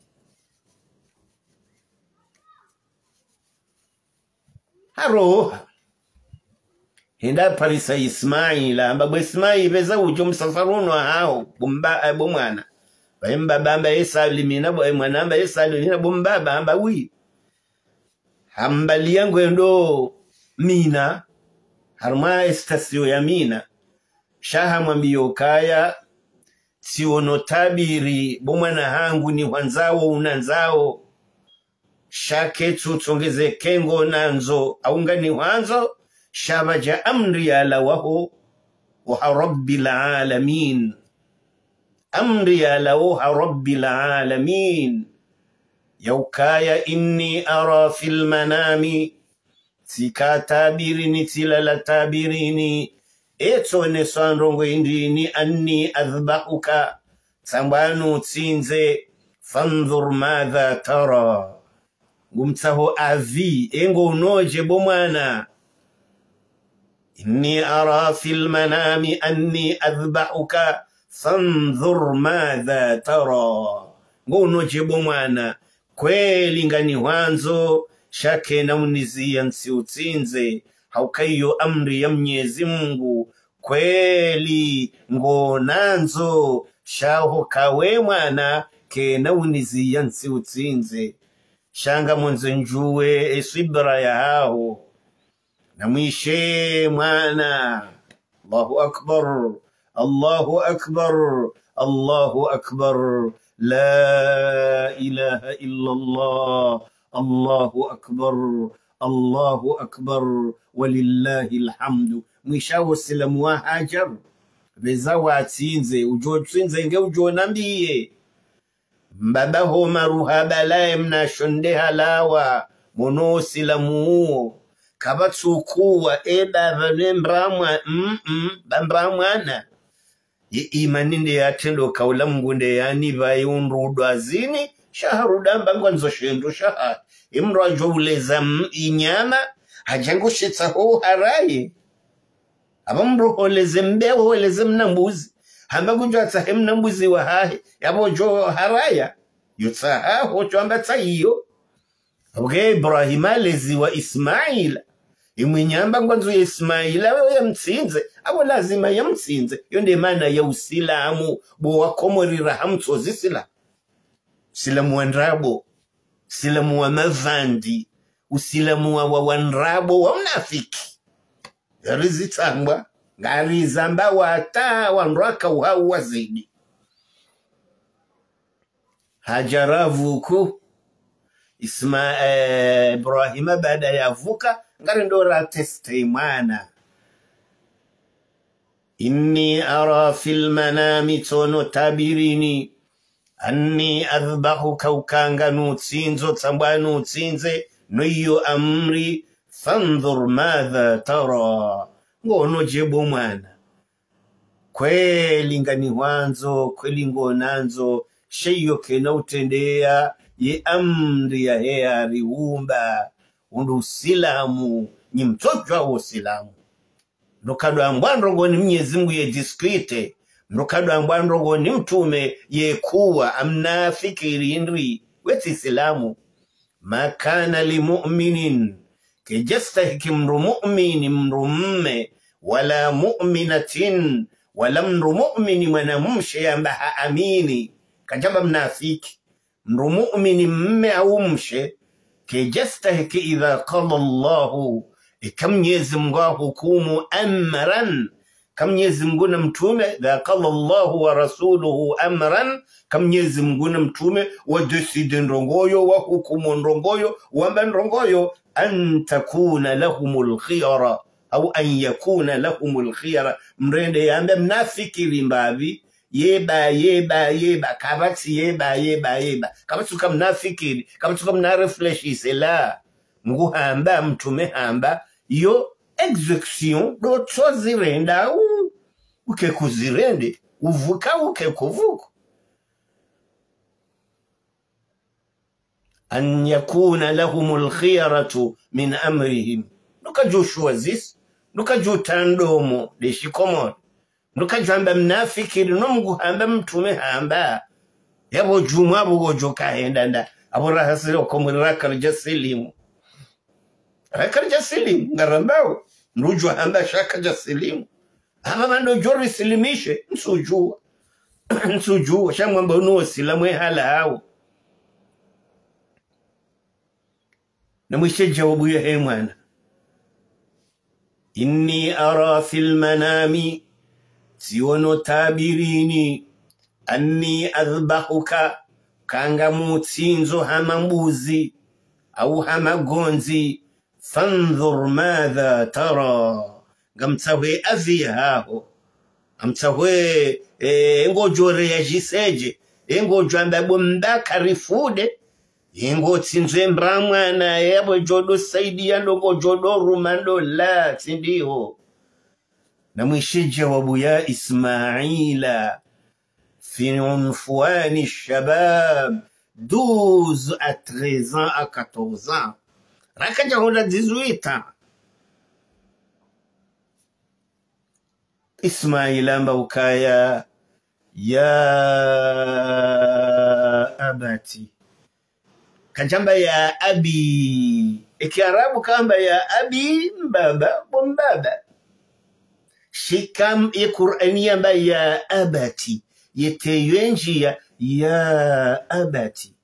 haro hinda parisa Ismaila amba Ismaila beza ujo msafaruno hao bumba abo mwana bamba bamba yesalimina bo mwana amba yesalimina bumbaba amba wi hamba liyango ndo mina harma estasio ya mina shaha mwambio kaya siono tabiri bomwana hangu ni wanzao unanzao shake tutongeze kengo nanzo aunga ni wanzo shabaja amri ala waho wa rabbil alamin amri ala wa rabbil alamin yaukaya inni ara fil manami sika tabirini tilala tabirini eto ne sandrongo indini anni adhbahuka sambanu tsinze fanzur madha tara gumtaho avi engo unoje bomwana inni ara fil manami anni adhbahuka fanzur madha tara ngo unoje bomwana kweli ngani wanzo shake na unizia nsi utsinze haukayo amri ya Mwenyezi Mungu kweli ngonanzo shaho kawe mwana ke na unizia nsi utsinze shanga mwenze njuwe esibra ya hao na mwishe mwana Allahu akbar Allahu akbar Allahu akbar la ilaha illa Allah Allahu akbar Allahu akbar walillahi alhamdu mwishawo silamu wa Hajar beza watsinze ujo tsinze nge ujo nambiye mbabaho maruhaba la mna shonde halawa mono silamu kabatsukuwa eda vanembramwa mm mm bambramwana imaninde yatendo kaula mgunde yani bayunrudo azini shaharudamba ngwanzo shendo shahar imro ajuleza inyama hajango shitsa ho haraye abamro holeze mbeho holeze mnambuzi hamba kunjwa tsa mnambuzi wa hahe yabo jo haraya yutsa ho chamba tsayiyo abwe Ibrahim alezi wa Ismaila imwinyamba ngwanzo ya Ismaila wewe yamtsinze abo lazima yamtsinze yonde mana ya usilamu bo wakomorira hamtsozi sila silamu wanrabo silamu wa mavandi usilamu wa wanrabo wa mnafiki yarizitangwa ngarizamba wata wanraka uhau wazidi Hajaravuku Isma eh, Ibrahim baada ya vuka ngari ndora teste mwana inni ara fil manami tono tabirini anni adhbahuka ukanga nutsinzo tsambwa nutsinze noyo amri fanzur madha tara ngono jebo mwana kweli ngani wanzo kweli ngonanzo sheyo kena utendea ye amri ya hea riumba undu silamu ni mtoto wa silamu nokado ambandrogo ni Mwenyezi Mungu ye diskrete nokado ambandrogo ni mtume ye kuwa amnafikiri indri weti silamu makana li mu'minin kejastahiki mru mu'mini mru mme wala mu'minatin wala mru mu'mini mwana mshe ambaha amini kajaba mnafiki mru mu'mini mme au mshe kejastahiki idha qala Allahu ikam Mwenyezi Mungu hukumu amran kam Mwenyezi Mungu na mtume dha qala Allahu wa rasuluhu amran kam Mwenyezi Mungu na mtume wa decide ndongoyo wa hukumu ndongoyo wa ndongoyo an takuna lahumul khiyara au an yakuna lahumul khiyara mrende yambe mnafikiri mbavi yeba yeba yeba kabati yeba yeba yeba kabatu kam nafikiri kabatu kam na refresh isela Mungu hamba mtume hamba yo execution do tozirenda u uke kuzirende uvuka uke kuvuka an yakuna lahumul khiyaratu min amrihim nuka Joshua zis nuka jutandomo de shikomon nuka jamba mnafikiri no Mungu hamba mtume hamba yabo juma abo gojoka hendanda abo rahasiro komura karja selimu rakarja selimu ngarambao nujwa hamba shaka ja selimu haba mando jori silimishe nsujua nsujua shamwamba uno silamwe hala hao na mwishe jawabu ya he mwana inni ara fil manami siono tabirini anni adhbahuka kanga mutsinzo hama mbuzi au hama gonzi fanzur madha tara ngamtsawe avihaho amtsawe e, ngojore yajiseje ngojo ambabo mbaka rifude ingo tsinzwe mbramwana yabo jodo saidia ndongo jodo rumando la sindiho na mwishe jawabu ya Ismaila fi unfuani shabab douze à treize ans à quatorze ans rakaja honda dix-huit ans Ismaila mbukaya ya abati kajamba ya abi ikiarabu kamba ya abi mbaba bombaba shikam iqur'ani yamba ya abati yeteyenji ya ya abati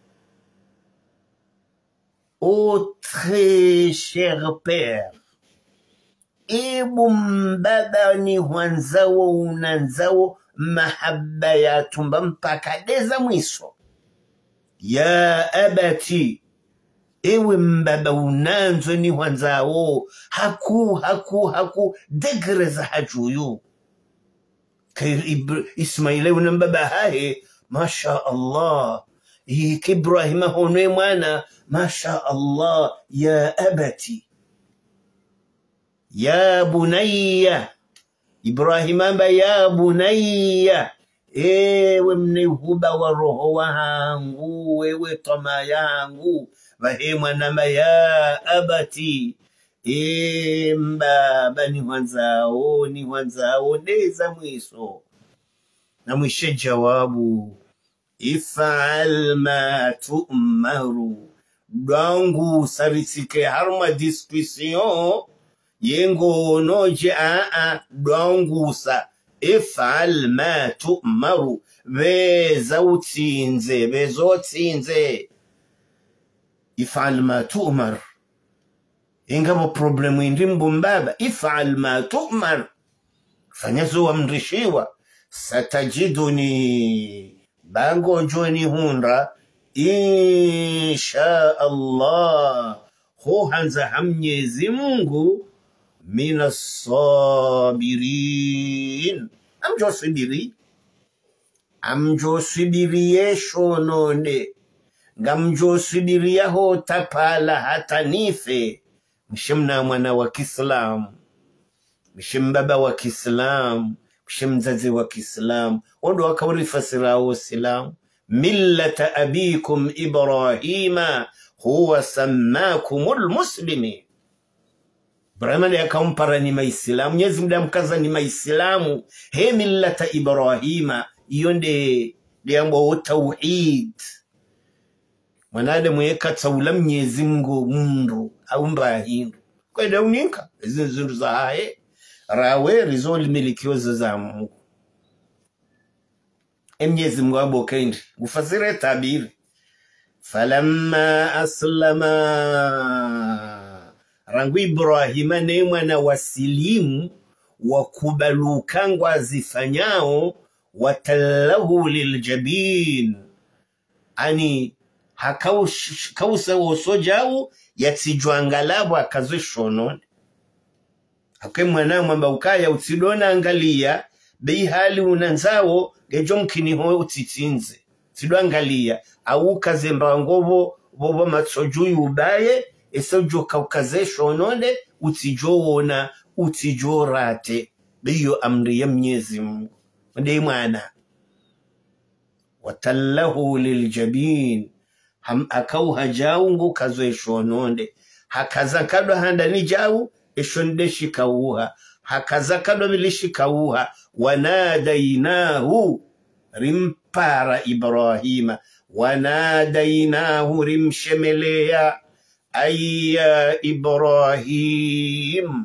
ô très cher père ibu mbaba ni wanzawo unanzawo mahabba ya tumba mpaka deza mwiso ya abati ewe mbaba unanzo ni wanzawo haku haku haku degreza hajuyu Ismaila unambaba hae masha Allah Ibrahima honwe mwana masha Allah ya abati ya bunayya Ibrahima mba ya bunayya ewe mnehuba wa roho wangu wewe toma yangu vahemwa nama ya abati e mbaba ni wanzao ni wanzao neza mwiso na mwishe jawabu ifa'al ma tu'maru dangu sarisike harma discussion yengo noje a a dangu sa if'al ma tu'maru beza utsinze bezotsinze if'al ma tu'mar ingabo problemu indi mbumbaba if'al ma tu'mar fanyazo wamrishiwa satajiduni bango joni hundra insha Allah ho hanza hamnyezi Mungu mina sabirin amjo sibiri amjo sibiri yesho none ngamjo sibiri yaho tapala hata nife mshimna mwana wa Kiislamu mshimbaba wa Kiislamu mshimzazi wa Kiislamu wando wakawri fasira wa Islam millata abikum Ibrahima huwa sammakumul muslimin Ibrahima ya kampara ni maislamu Mwenyezi Mungu amkaza ni maislamu he millata Ibrahima yonde ndiambo tauhid mwanadamu yeka taula Mwenyezi Mungu mundu au mbahindu kwa ndio uninka izi zindu za hae rawe rizoli milikiwa za Mungu Mwenyezi Mungu abokendi ufasire tabiri falamma aslama rangu Ibrahima ne mwana wasilimu wakubalukangwa zifanyao watallahu liljabin ani hakausa wosojau yatijwangalabo akazishonone hakwe mwana mwamba ukaya utsidona angalia bei hali unanzao gejo mkiniho utitinze sidwa angalia au kazemba ngobo bobo matsojuyu ubaye esojo kaukazeshonone utijona utijorate biyo amri ya Mwenyezi Mungu ndiye mwana watallahu liljabin ham akau hajaungu kazwe shononde hakazakado handani jau eshonde shikauha hakazakado bilishikauha wanadainahu rimpara Ibrahima wanadainahu rimshemelea ayya Ibrahim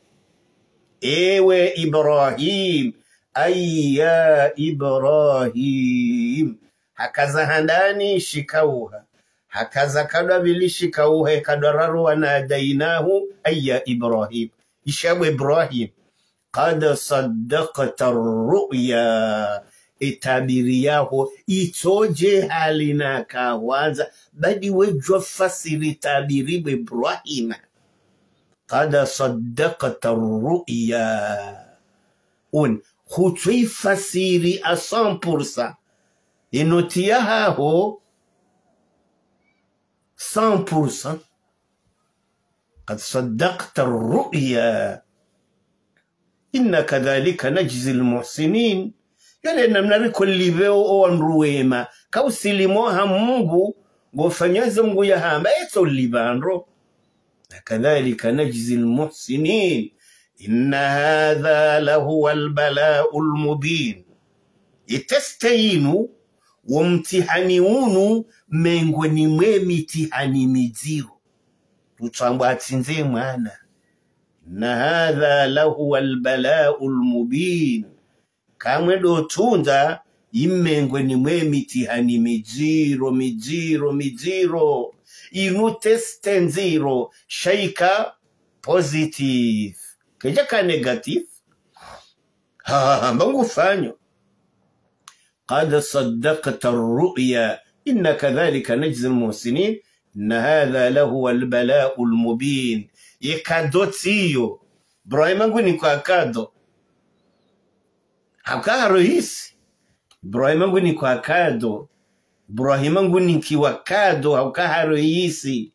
ewe Ibrahim ayya Ibrahim hakaza handani shikauha hakaza kadwa bilishikauha kadwararu wanadainahu ayya Ibrahim ishabu Ibrahim qad saddaqta ar-ru'ya itabiriyaho itoje halina kawanza badi wejwa fasiri tabiribu Ibrahim qad saddaqta ar-ru'ya un khutwi fasiri a cent pour cent inotia haho cent pour cent قد صدقت الرؤيا إن كذلك نجزي المحسنين يعني نمنari kuliveo onruema kausilimoha Mungu gofanyaza Mungu ya hamba eto libandro كذلك نجزي المحسنين إن هذا لهو البلاء المبين يتستينوا وامتحانيونوا mengoni mwe mitihani miziru tutambwa atsinze mwana na hadha lahu albala'ul mubin kamwe do tunda imengoni mwe mitihani miziro miziro miziro inu teste zero shaika positive keja ka negative ha mbangu fanyo qad saddaqta ar-ru'ya inna kadhalika najzi al-muhsinin inna hadha lahu al-bala'u al-mubin yekadotiyo Ibrahim nguni kwa kado hakaro hisi Ibrahim nguni kwa kado Ibrahim nguni kiwa kado hakaro hisi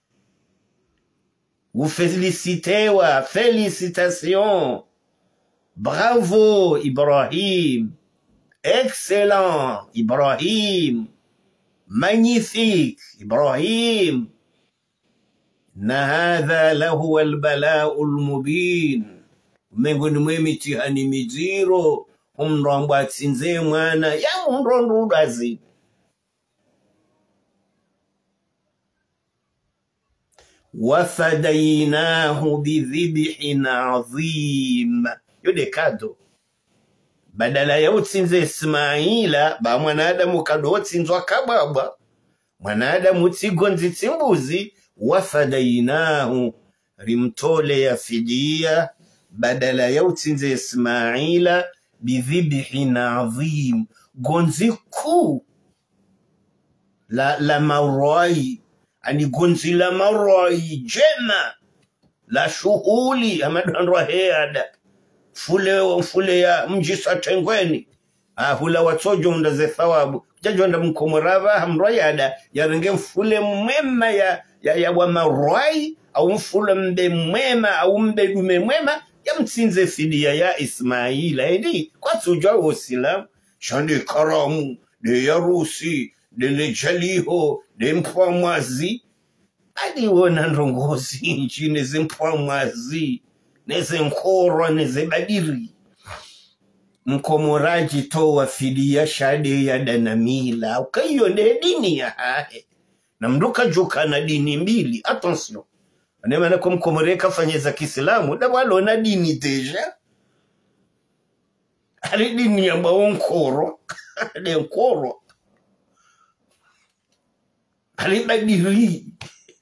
vous félicitez-wa félicitations bravo Ibrahim excellent Ibrahim magnifique Ibrahim na hadha lahu albala'u almubin mengoni mwemitihani miziro umrombo atsinze mwana ya mundondu udazi wafadainahu bidhibhin azim yode kado badala ya utsinze Ismaila ba mwanadamu kado utsinzwa kababa mwanadamu tsigonzi tsimbuzi wafadainahu rimtole ya fidia badala ya utsinze Ismaila bidhibhin azim gonzi ku la la marai ani gonzi la marai jema la shughuli amadandwa heada fule fule ya mji satengweni ah hula watojo ndaze thawabu jajo nda mkomorava hamroyada yarenge mfule mwema ya ya, ya wa marai au mfule mbe mwema au mbe dume mwema ya mtsinze fidia ya Ismaila edi kwa tujwa usilam shandi karamu de yarusi de lejaliho de mpwamwazi adi wona ndongozi nchine zimpwamwazi neze nkoro neze badiri mkomoraji towa fidia shade ya danamila ukayo ne dini ya hae na mduka joka na dini mbili attention anemana kwa mkomoreka fanyeza Kiislamu da walo na dini deja ali dini ya nkoro de nkoro ali badiri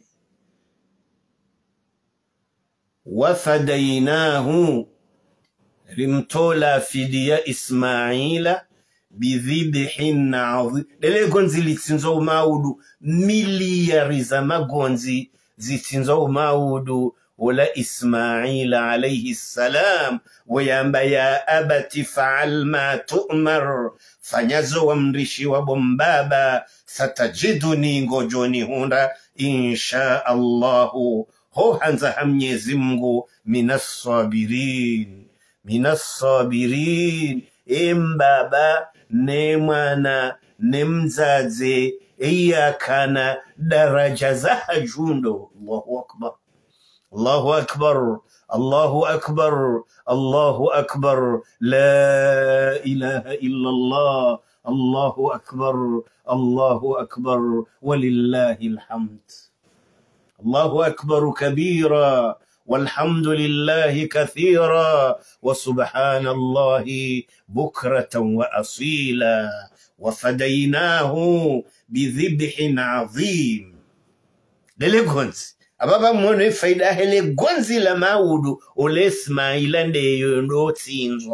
wafadainahu rimtola fidia Ismaila bidhibihin adhim. Lele gonzi litinzo umaudu miliyari za magonzi zitinzo umaudu wala Ismaila alayhi salam wayamba ya abati fa'al ma tu'mar, fanyazo wa mrishi wa bombaba, satajiduni ngojoni hunda insha Allahu, ho hanza hamnyezi Mungu minas sabirin, minas sabirin. Embaba ne mwana ne mzaze iyakana daraja za hajundo. Allahu akbar, Allahu akbar, Allahu akbar, Allahu akbar, la ilaha illa Allah, Allahu akbar, Allahu akbar, walillahi alhamd. Allahu akbar kabira, والحمد لله كثيرا وسبحان الله بكرة وأصيلا وفديناه بذبح عظيم. للغنز أبابا موني فايدة لغنز لما ودو ولإسماعيل دي يندو تينزوا.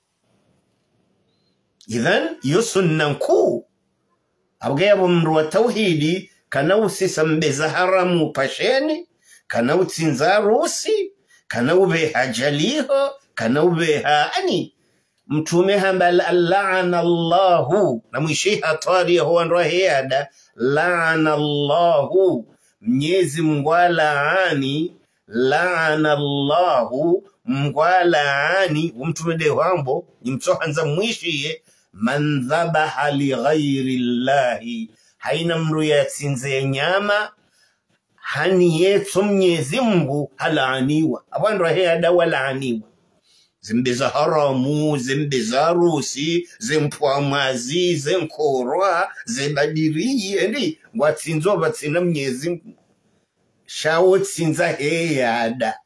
إذن يسننكو أبغي أبو مروى توحيدي كانوا سيسمبزهر مباشيني kana utsinza rusi, kana ubeha jaliho, kana ubeha ani. Mtume hamba la'ana Allahu, na mwishi hatari ya huwa nroheada, la'ana Allahu, mnyezi mngwalaani, la'ana Allahu, mngwalaani, umtume de wambo, imtohanza mwishiye, man dhabaha li ghairi Allahi, haina mru ya tsinze nyama, hani yetu Mwenyezi Mungu halaaniwa. Abantu raheda walaaniwa. Zimbe za haramu, zimbe za harusi, zimpwamazi, zinkorwa, zibadiriye, ndi watsinzo batsina Mwenyezi Mungu. Shawo tsinza heyada.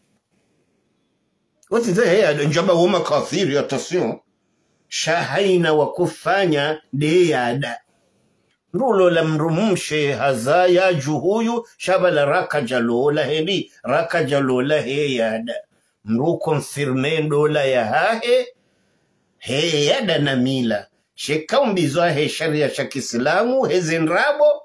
Watsinza heyada njaba woma kathiri, attention. Shahaina wakufanya deyada. Rulo la mrumushe hazaya juhuyu shabala raka jalola hendi raka jalola he yada mru konfirmendo la ya hahe he yada na mila shekaumbizoa he sharia sha Kiislamu hezinrabo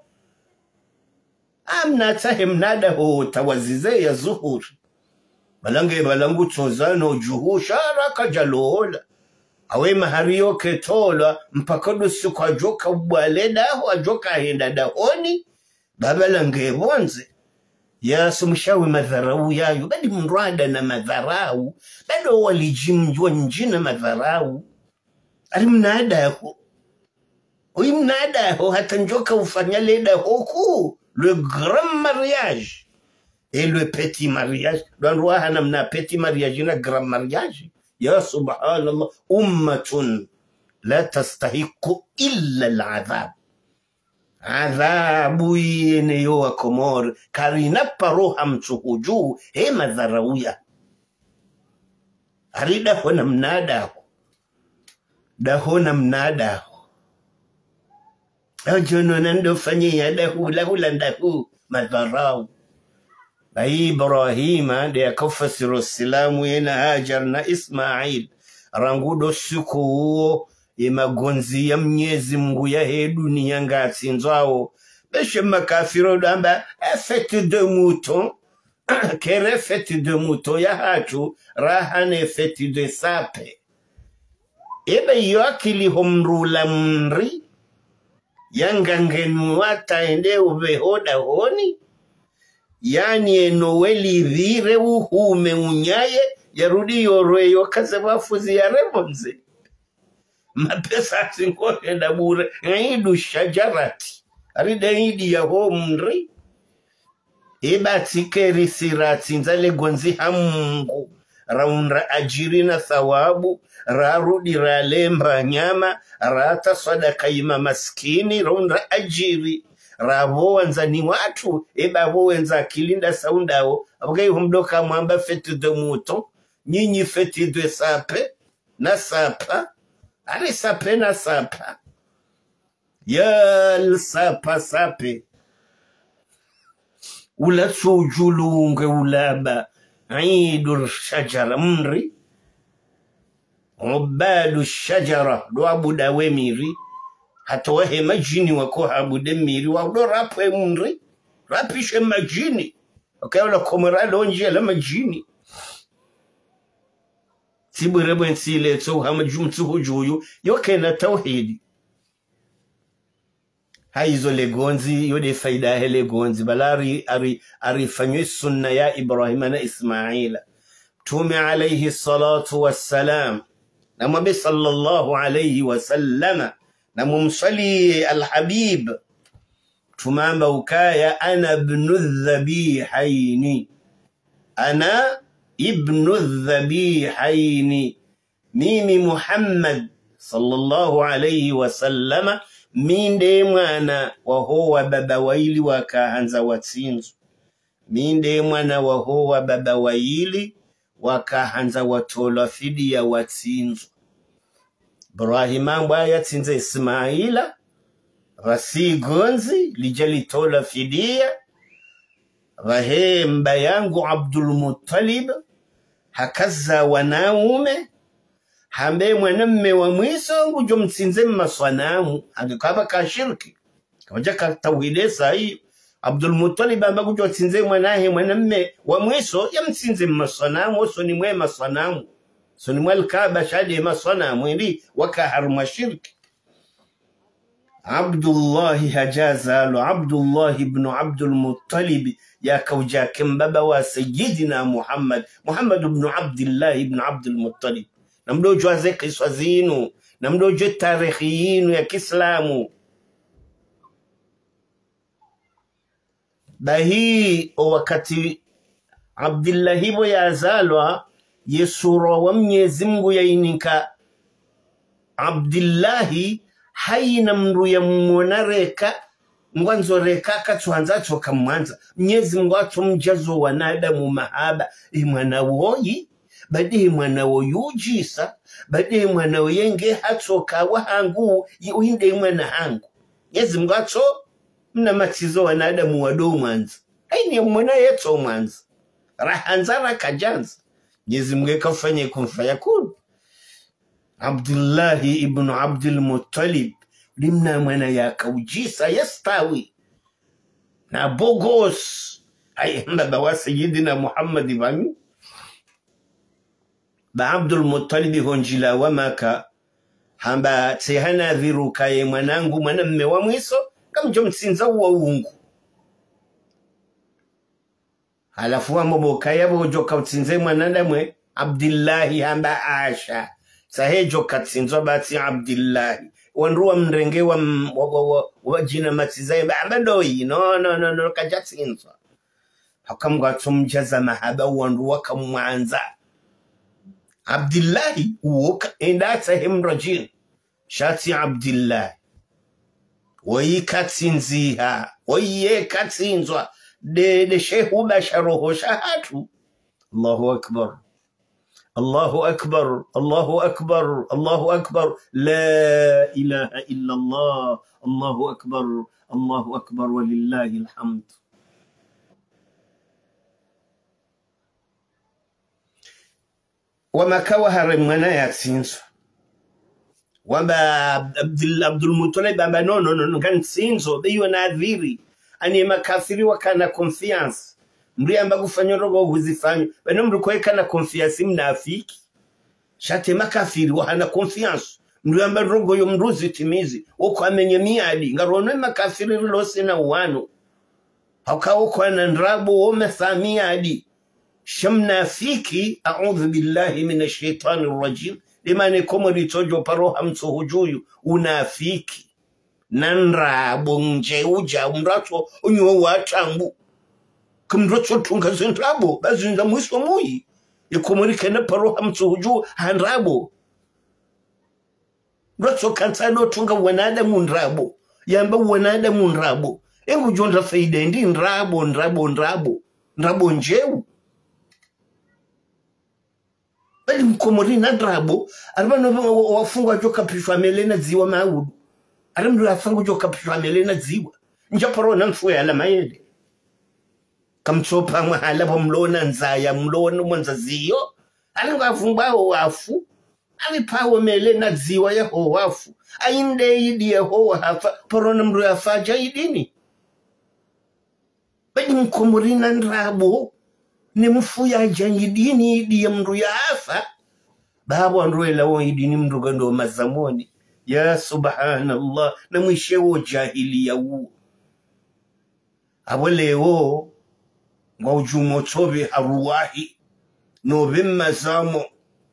amna tahe mnada ho tawazize ya zuhuri balange balangu tozano juhu raka jalola awe mahariyo ketola mpaka siku ajoka ubwaleda ho ajoka henda dahoni babala ngebonze ya sumshawi madharau yayo badi mrada na madharau bado walijimjwa njina madharau alimnada ho uimnada ho hata njoka ufanya leda hoku le grand mariage et le petit mariage doan hana mna petit mariage na grand mariage. يا سبحان الله أمة لا تستحق إلا العذاب عذاب ينيو كمور كارينا بروها متوجو هما ذروية أريد هنا مناده ده هنا مناده أجنو نندو فني يده له لنده مذراو Ibrahima de akafasiru Islamu yena Hajar na Ismail rangudo siku imagonzi ya Mwenyezi Mungu ya he dunia ngatsinzwao beshe makafiro damba fete de mouton kere fete de mouton ya hatu rahane fete de sape ebe yoakili homrula mri yangangenu wata ende ubehoda honi yani enoweli vire uhume unyaye yarudi yorwe yokaze bafuzi ya rebonze mapesa sinkohe da bure ngaidu shajarati arida hidi ya homri eba tikeri sirati nzale gonzi hamungu raunra ajiri na thawabu rarudi ralemba nyama rata sadaka ima maskini raunra ajiri rabo wanza ni watu eba bo wenza kilinda saundao abugai humdoka mwamba fete de mouton nyinyi fete de sape na sapa ale sape na sapa ya sapa sape ula sujulunge ulaba aidur shajara mri ubadu shajara do abuda we miri hatowe he majini wako abude miri wa do rapwe mri rapishe majini okay wala komorado nje la majini sibure nsile so hama jumtu hujuyu yoke na tauhidi haizo legonzi yode faida hele gonzi balari ari arifanywe sunna ya Ibrahim na Ismaila tume alayhi salatu wassalam na mwabe sallallahu alayhi wasallama na mumsali alhabib tumamba ukaya ana ibnu dhabihaini ana ibnu dhabihaini mimi Muhammad sallallahu alayhi wasallama minde mwana wahowa baba waili wakaanza watsinzo minde mwana wahowa baba waili wakaanza watola fidi ya watsinzo Ibrahima mbaya tsinze Ismaila rasi gonzi lijali tola fidia rahe mba yangu Abdul Muttalib hakaza wanaume hambe mwanamme wa mwiso ngujo mtsinze maswanamu akikaba ka shirki kaja ka tauhide sai Abdul Muttalib amba ngujo tsinze mwanahe mwanamme wa mwiso ya mtsinze maswanamu so ni mwe maswanamu so ni mwe Kaaba shade maswanamu ndi wakaharuma shirki Abdullah hajazalu Abdullah ibn Abdul Muttalib ya kauja kimbaba wa sayyidina Muhammad Muhammad ibn Abdullah ibn Abdul Muttalib namdojo waze kiswa zinu namdojo tarikhi yinu ya Kiislamu bahi o wakati Abdullah ibo yazalwa yesura wa Mwenyezi Mungu yainika Abdullah haina mru ya mmonareka mwanzo reka katwanza choka mwanza Mwenyezi Mungu atumjazo wanadamu mahaba imwana woyi badi mwana woyujisa badi mwana yenge hatoka wahangu uinde mwana hangu Mwenyezi Mungu ato mna matizo wanadamu wado mwanza haini mwana yeto mwanza rahanzara kajanza Mwenyezi Mungu kafanye kumfanya kulu Abdullah ibn Abdul Muttalib limna mwana ya kaujisa yastawi na bogos ay mbaba wa sayyidina Muhammad ibn ba Abdul Muttalib honjila wa maka hamba tehana viruka ye mwanangu mwanamme wa mwiso kamjo mtsinza wa uungu halafu wa mboka yabo joka mtsinze mwanandamwe Abdullah hamba Asha sahejo katsinzo bati Abdullah wanruwa mrenge wa, wa, wa, wa, wa jina matizai ba doi no no no no kajatsinzo hakamwa tumjaza mahaba wanruwa kamwanza Abdullah uoka endata hemrajin shati Abdullah wayi katsinziha wayi katsinzwa de de shehu basharuhu shahatu Allahu akbar الله أكبر الله أكبر الله أكبر لا إله إلا الله الله أكبر الله أكبر ولله الحمد وما كوهر منا يتسينسو وما عبد المطلب بابا نو نو نو كان سينسو بيو نادhiri ani makafiri wakana confiance mri amba kufanya rogo huzifanyo bano mri kweka na confiance mnafiki shate makafiri wahana confiance mri amba rogo yo mruzi timizi uko amenye miadi ngaronwe makafiri lose na uwano hauka uko na ndrabo umethamia adi shamnafiki a'udhu billahi minash shaitani rajim limani komo litojo paroha msuhujuyu unafiki nandrabo nje uja umrato unyo watambu kumrocho tunga zindrabo bazinza mwisho muyi yakomurika na paroha msuhuju handrabo rocho kansano tunga wanada mundrabo yamba wanada mundrabo engu jonda faida ndi ndrabo ndrabo ndrabo ndrabo njeu bali mkomori na ndrabo arabano wafungwa joka pishwa melena ziwa maudu aramdu afangu joka pishwa melena ziwa njaparo na mfuya ala mayede kamchopa mahala pa mlona nzaya mlona mwanza ziyo alinga afungwa wafu alipawe mele na ziwa ya ho wafu ainde idi ya ho hafa porona mru ya faja idini badi mkomorina nrabo ni mfu ya jangidini idi ya mru ya hafa babu androe lawo idini mru gando mazamoni ya subhanallah na mwishewo jahiliya wu abalewo ngaujumo tobe haruwahi no bimma zamo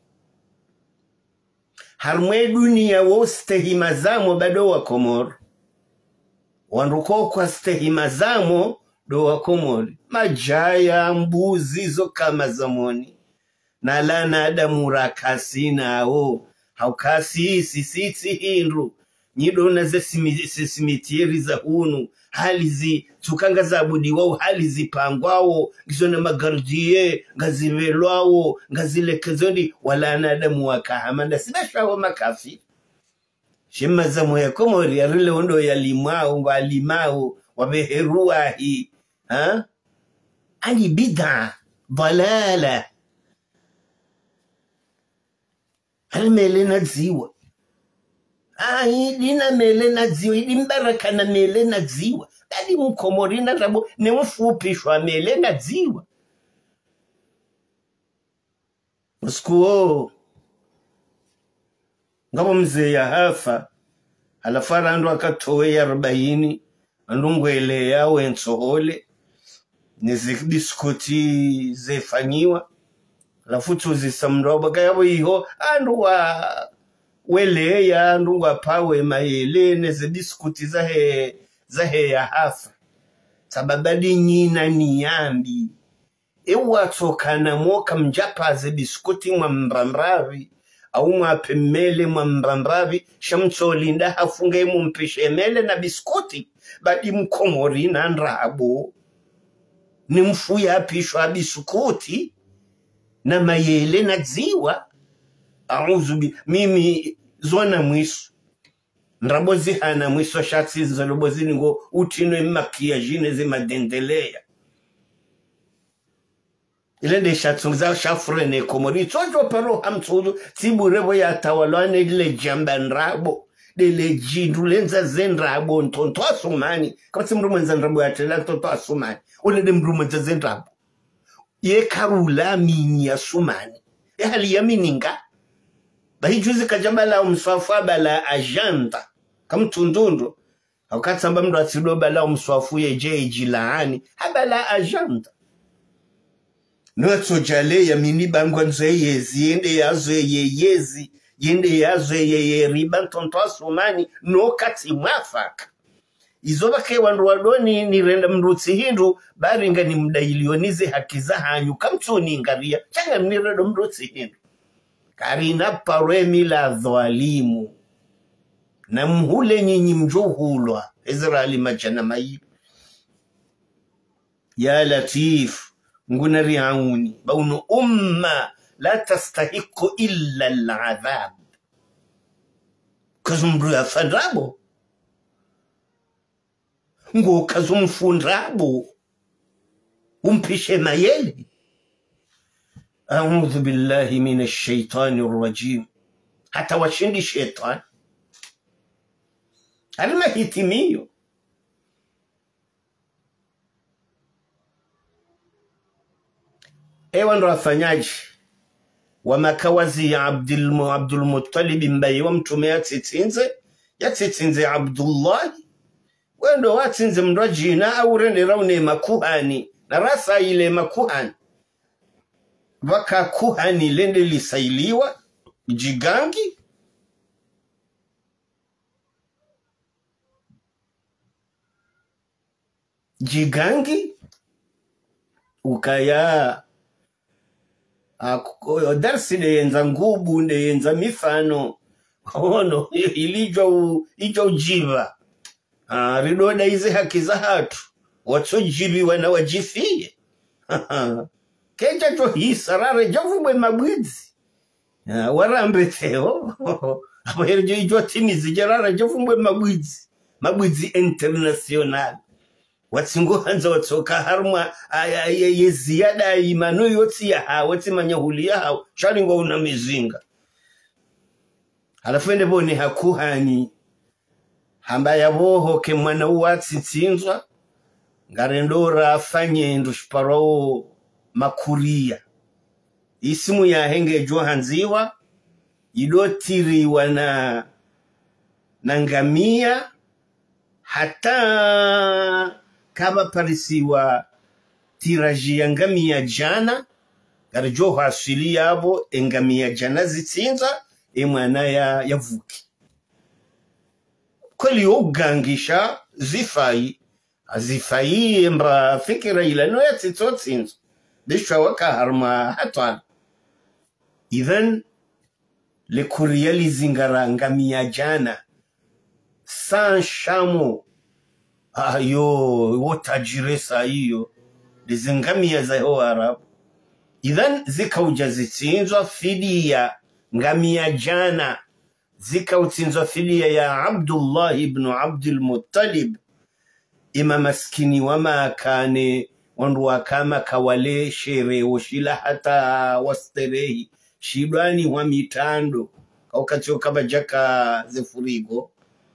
harmwe dunia wo stehima zamo bado wa Komoro wanduko kwa stehima zamo do wa Komoro majaya mbuzi zo kama zamoni na lana adamu rakasi nao haukasi sisiti hindu nyido na ze simitieri za hunu hali zi tukanga za budi wao hali zipangwao gizo na magardie ngazibelwao ngazilekezondi wala na adamu wakahamanda sinashawa makafi shema za moya Komori arile ondo ya limao ngwa limao wabeheruahi ha ani bid'a dalala alimele na ziwa ai dina mele na ziwa idi mbaraka na mele na ziwa dali mkomorina rabo ne mfupishwa mele na ziwa uskuo ngabo mzee ya hafa alafara ndo akatowe ya arobaini andungwele yawe ensohole nizidiskoti zefanyiwa lafutu zisamroba kayabo iho andu wa wele ya andu wa pawe mayele nezidiskuti zahe zahe ya hafa sababadi nyina niyambi ewa tokana moka mjapa zidiskuti mwa mbrambravi au mwa pemele mwa mbrambravi shamcholinda hafunge mumpishe mele na biskuti badi mkomori na nrabo ni mfuya pishwa biskuti na mayele na ziwa auzubi mimi zona mwisu nrabozi hana mwisu shati zalobozi ngo utino makia jine ze madendelea ile de shatu za shafrene Komori tojo pero hamtudu tiburebo ya tawalwane ile jamba nrabo dele jindu lenza zenrabo ntonto asumani kama mrumo nzanrabo ya tela ntonto asumani ule de mrumo nzanrabo ye karula mini ya sumani ya hali ya mininga bahi juzi kajabala umswafu bala ajanta kamtundundu wakati samba mdu atido bala umswafu ye jeji laani habala ajanta nuato jale ya mini bangwa nzoe yezi yende yazo ye yezi yende yazo ye ye riba ntonto asumani no kati mwafaka izoba ke wandu wadoni ni renda mruti hindu baringa ni mdailionize haki za hanyu kamtuni ngaria changa ni renda mruti hindu karina paremi la dhalimu na mhule nyinyi mjuhulwa Israeli majana mayi ya latif nguna riauni baunu umma la tastahiqu illa al'adhab kazumru ya fadrabo ngo kazumfundrabo umpishe mayeli a'udhu billahi minash shaitani rajim hata washindi shetani alima hitimio ewa ndo wafanyaji wa makawazi ya Abdul Abdul Muttalib mbaye wa mtume ya titinze ya titinze Abdullah wendo watinze mrajina au rende raune makuhani na rasa ile makuhani waka kuhani lende lisailiwa jigangi jigangi ukaya akukoyo darsi de yenza ngubu de yenza mifano ono ilijo ijo jiva ah ridoda hizi haki za hatu watsojibi wana wajifie keja to hisarare jovubwe mabwizi warambe teo abo herjo ijo timizi jarara jovubwe mabwizi mabwizi international watsingo hanza watsoka harma ye ziada imano yoti ya ha wati manyahulia ha shalingo una mizinga halafu ende bone hakuhani hamba yaboho ke mwana uwatsitsinzwa ngarendora afanye ndushiparo makuria isimu ya henge johanziwa idotiriwa na na ngamia hata kama parisiwa tiraji ya ngamia jana garjoho asili yabo engamia jana zitsinza emwana ya yavuki kweli ugangisha zifai azifai emba fikira ila no yatsitsotsinzo bishwa waka harma hatwan idhan lekuria lizingara ngamia jana san shamo ayo wotajiresa hiyo lizingamia za ho Arabu idhan zikauja zitsinzwa fidia ngamia jana zikautsinzwa fidia ya Abdullah ibn Abdul Muttalib ima maskini wama kane wandu wakama kawale shere ushila hata wasterehi shibani wa mitando kaukatio kabajaka zefurigo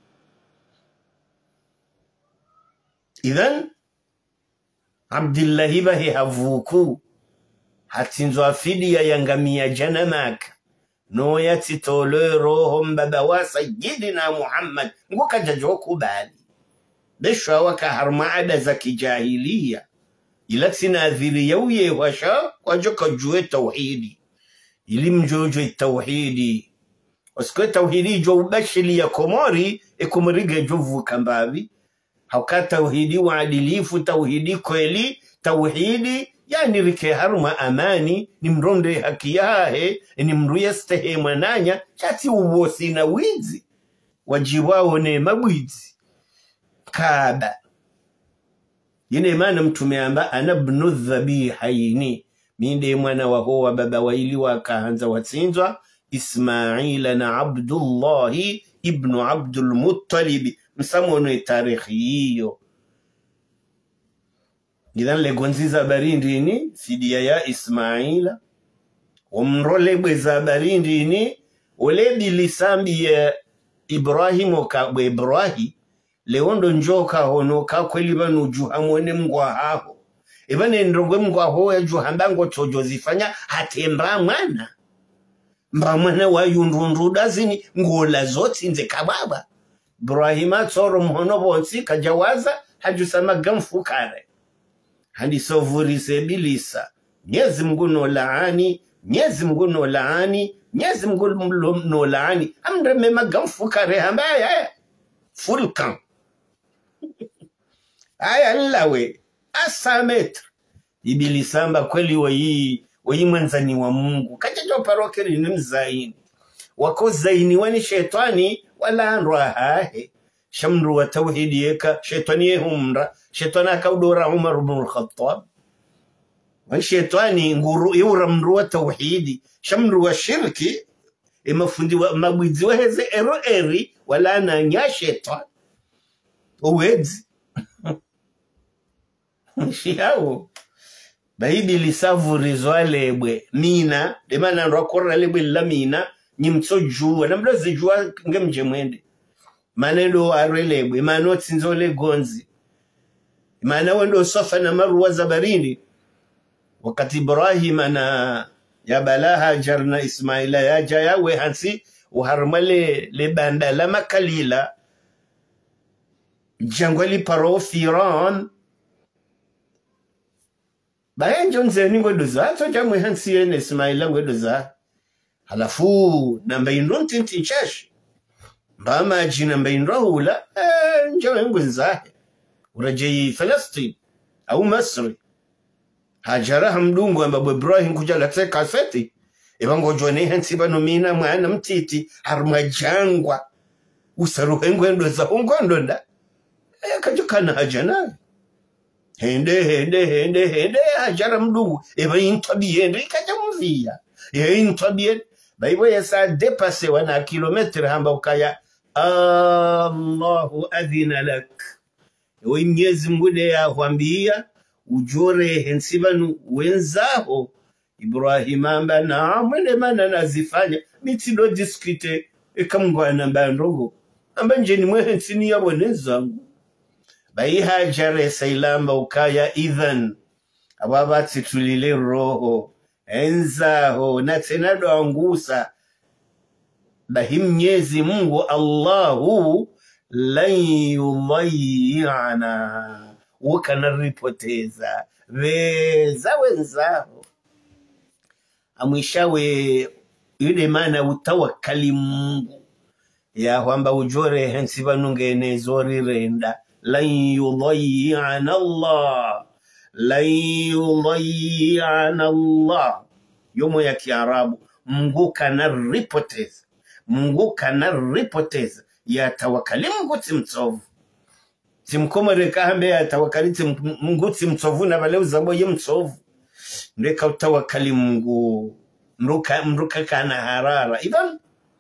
idhan Abdullah ibahi havuku hatsinzwa fidia ya ngamia jana maka no yatitole roho mbaba wa sayyidina Muhammad nguka jajo kubali bishwa waka harma ada za kijahiliya ila tinadhiri yauye washa wajoka juwe tauhidi ilimjojo tauhidi wasikwe tauhidi jo ubashili ya komori ekumurige jovu kambavi hauka tauhidi waadilifu tauhidi kweli tauhidi yani rike harma amani ni mronde haki yahe ni mruye stehe mananya chati uwosi na wizi wajiwao ne mabwizi Kaaba yine mana mtume amba ana ibnu dhabihaini minde mwana wa ho wa baba waili wakaanza watsinzwa Ismaila na Abdullah ibn Abdul Muttalib msamono tarikhi hiyo Nidhan legonzi za barindi ni fidia ya Ismaila umrole bweza barindi ni ulebi lisambi ya Ibrahim okabwe Ibrahim leondo njoka hono ka kweli banu juhamone mgwa haho ibane ndrogwe mgwa ho ya juhambango tojo zifanya hatemba mwana mba mwana wa yundundu dazini ngola zoti nze kababa Ibrahima tsoro mhono bonsi kajawaza hajusama gamfukare handi sovuri sebilisa Mwenyezi Mungu no laani Mwenyezi Mungu no laani Mwenyezi Mungu no laani amre mema gamfukare hambaya fulkan aya lawe asametre ibilisamba kweli wayi wayi mwanzani wa Mungu kajajo parokeri ni mzaini wako zaini wani shetani wala anra hahe shamru wa tauhidi yeka shetani yehumra shetani akaudora Umar ibn al-Khattab wani shetani nguru yura mru wa tauhidi shamru wa shirki imafundi wa mabwizi wa heze ero eri wala na nya shetani uwezi Shiyao Baidi lisavu rizwalebwe Mina Demana nrokora lebwe lamina Nyimtso juwa Namlo zijua ngemje mwende Manendo arelebwe Mano tsinzole gonzi Mana wendo sofa na maruwa zabarindi Wakati Ibrahim na Yabala Hajar na Ismaila ya jaya we hansi Uharmale lebanda lama kalila Jangwali paro firan Bayan jonze ni ngwedoza so jamwe hansi ene Ismaila ngwedoza halafu namba indron tinti chash mbama jina namba indrohula eh njawe ngwenza urajei Palestine au Misri Hajara hamdungu ambapo Ibrahim kuja late kaseti ebango jone hansi bano mina mwana mtiti harmajangwa usaruhe ngwendoza ungondonda eh kajukana hajana Hende, hende, hende, hende, hajara mdungu. Eba intabiyende, ikaja mvia. Eba intabiyende. Baibo yasa depase wana kilometre hamba ukaya. Allahu adhina lak. Ewa Mwenyezi Mungu ya huambia. Ujore hensibanu wenzaho. Ibrahim amba na mwene mana nazifanya. Mitido diskute. ikamngwana bandogo amba njeni mwe nsini yabone zangu bai Hajara sailamba ukaya idhan ababati tulile roho enzaho na tena doangusa bahi Mwenyezi Mungu Allahu lan yudhayyana wakanaripoteza weza wenzao amwishawe yule maana utawakkali Mungu ya kwamba ujore hensi banungene zori renda lan yudhayyana Allah lan yudhayyana Allah yomo ya Kiarabu Mungu kanaripoteza Mungu kanaripoteza ya tawakkali Mungu timtsovu timkomere kahambe ya tawakkali Mungu timtsovu na bale uzabo yimtsovu ndeka utawakkali Mungu mruka mruka kana harara idhan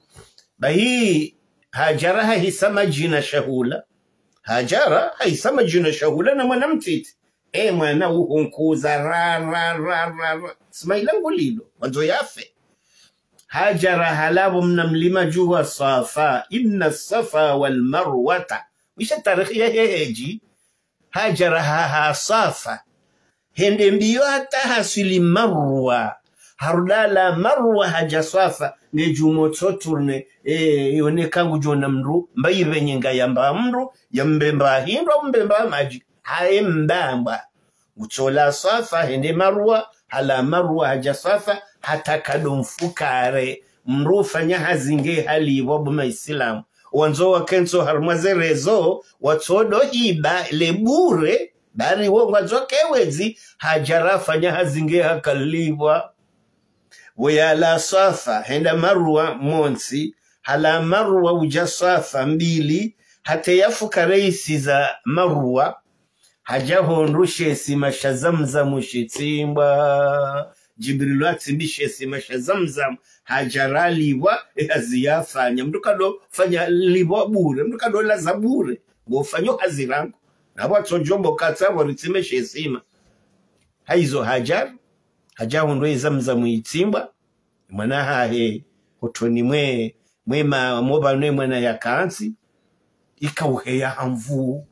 bahi Hajara haisama jina Shahula Hajara haisama jina Shahula na mwanamtiti e mwana uhunkuza ra ra ra ra smaila ngulilo wanzo yafe Hajara halabu mnamlima juwa Safa inna Safa wal Marwata wisha tarikhi ya heji Hajara ha Safa hende mbiyo hata hasili Marwa harudala Marwa haja Safa ne jumo toturne e yone kangu jona mru mbayive nyinga yamba mru yambemba hindwa mbemba maji hae mbamba uchola Safa hende Marwa hala Marwa haja Safa hata kadomfukare mru fanya hazinge hali wabu maisilamu wanzo wakenso harmazerezo watodo hiba lebure bari wanzo kewezi Hajara fanya hazinge hakalibwa weyala Safa henda Marwa monsi hala Marwa uja Safa mbili hata yafuka reisi za Marwa haja hondrushe simasha Zamzam shitimba Jibrilu atimbishe simasha Zamzam Hajara liwa haziyafanya mduka do fanya liwa bure mduka do la zabure gofanyo hazirangu na watu jombo kata waritimeshe sima haizo Hajar haja hondwe Zamzam itimba mwana hahe hotoni mwe mwema moba nwe mwana ya kansi ikauhe ya hamvu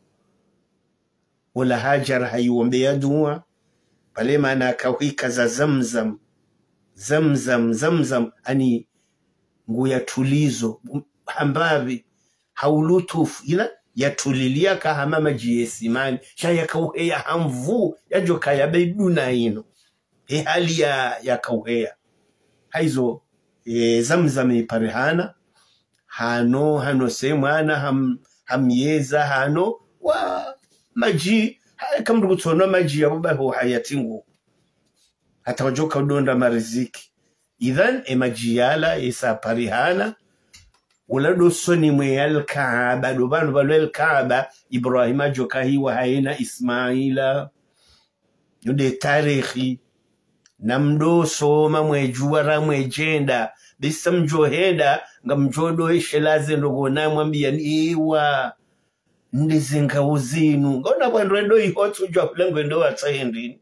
wala Hajar hayuombea dua pale maana akauhika za Zamzam Zamzam Zamzam ani nguya tulizo hambavi haulutufu ila yatulilia kahama maji yesimani shaya kauhe ya hamvu yajoka ya beiduna ino he hali ya, ya kauhea haizo e, Zamzam iparehana hano hano semwana ham hamyeza hano wa maji kama rukutono maji ya baba ho hayatingu hata wajoka udonda mariziki idhan e maji yala isa parihana ulado soni mwe al-Kaaba dobano balo al-Kaaba Ibrahima joka hiwa haina Ismaila yude tarikhi namdo soma mwejuara mwejenda bisa mjohenda nga mjodo ishelaze ndogo na mwambia iwa ndizinga uzinu ngona bwendo ihotu jwa lengwendo watsahendini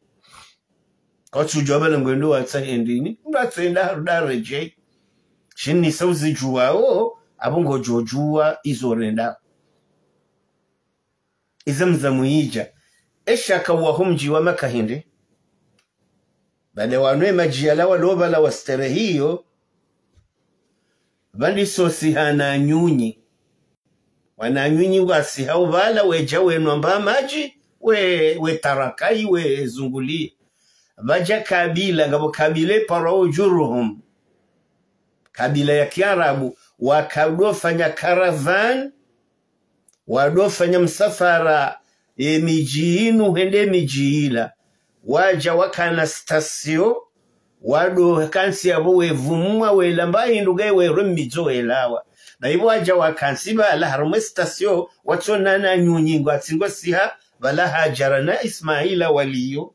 kotu jwa lengwendo watsahendini ndatsenda harudareje shini sauzi juwao abungo jojua izorenda Zamzam yija eshaka wahumji wa makahinde bale wanwe majiyala walobala wastere hiyo bandi sosi hana nyunyi wana nyunyi wasi hao bala weja wenu amba maji we, we tarakai we zunguli baja kabila ngabo kabile parao juruhum kabila ya Kiarabu wakadofanya caravan wadofanya msafara e mijiinu hende mijiila waja wakana stasio wado kansi abo wevumwa welamba hinduga weremizo elawa na ibo waja wakansi bala harume stasio watona na nyunyingo atingo siha bala Hajara na Ismaila waliyo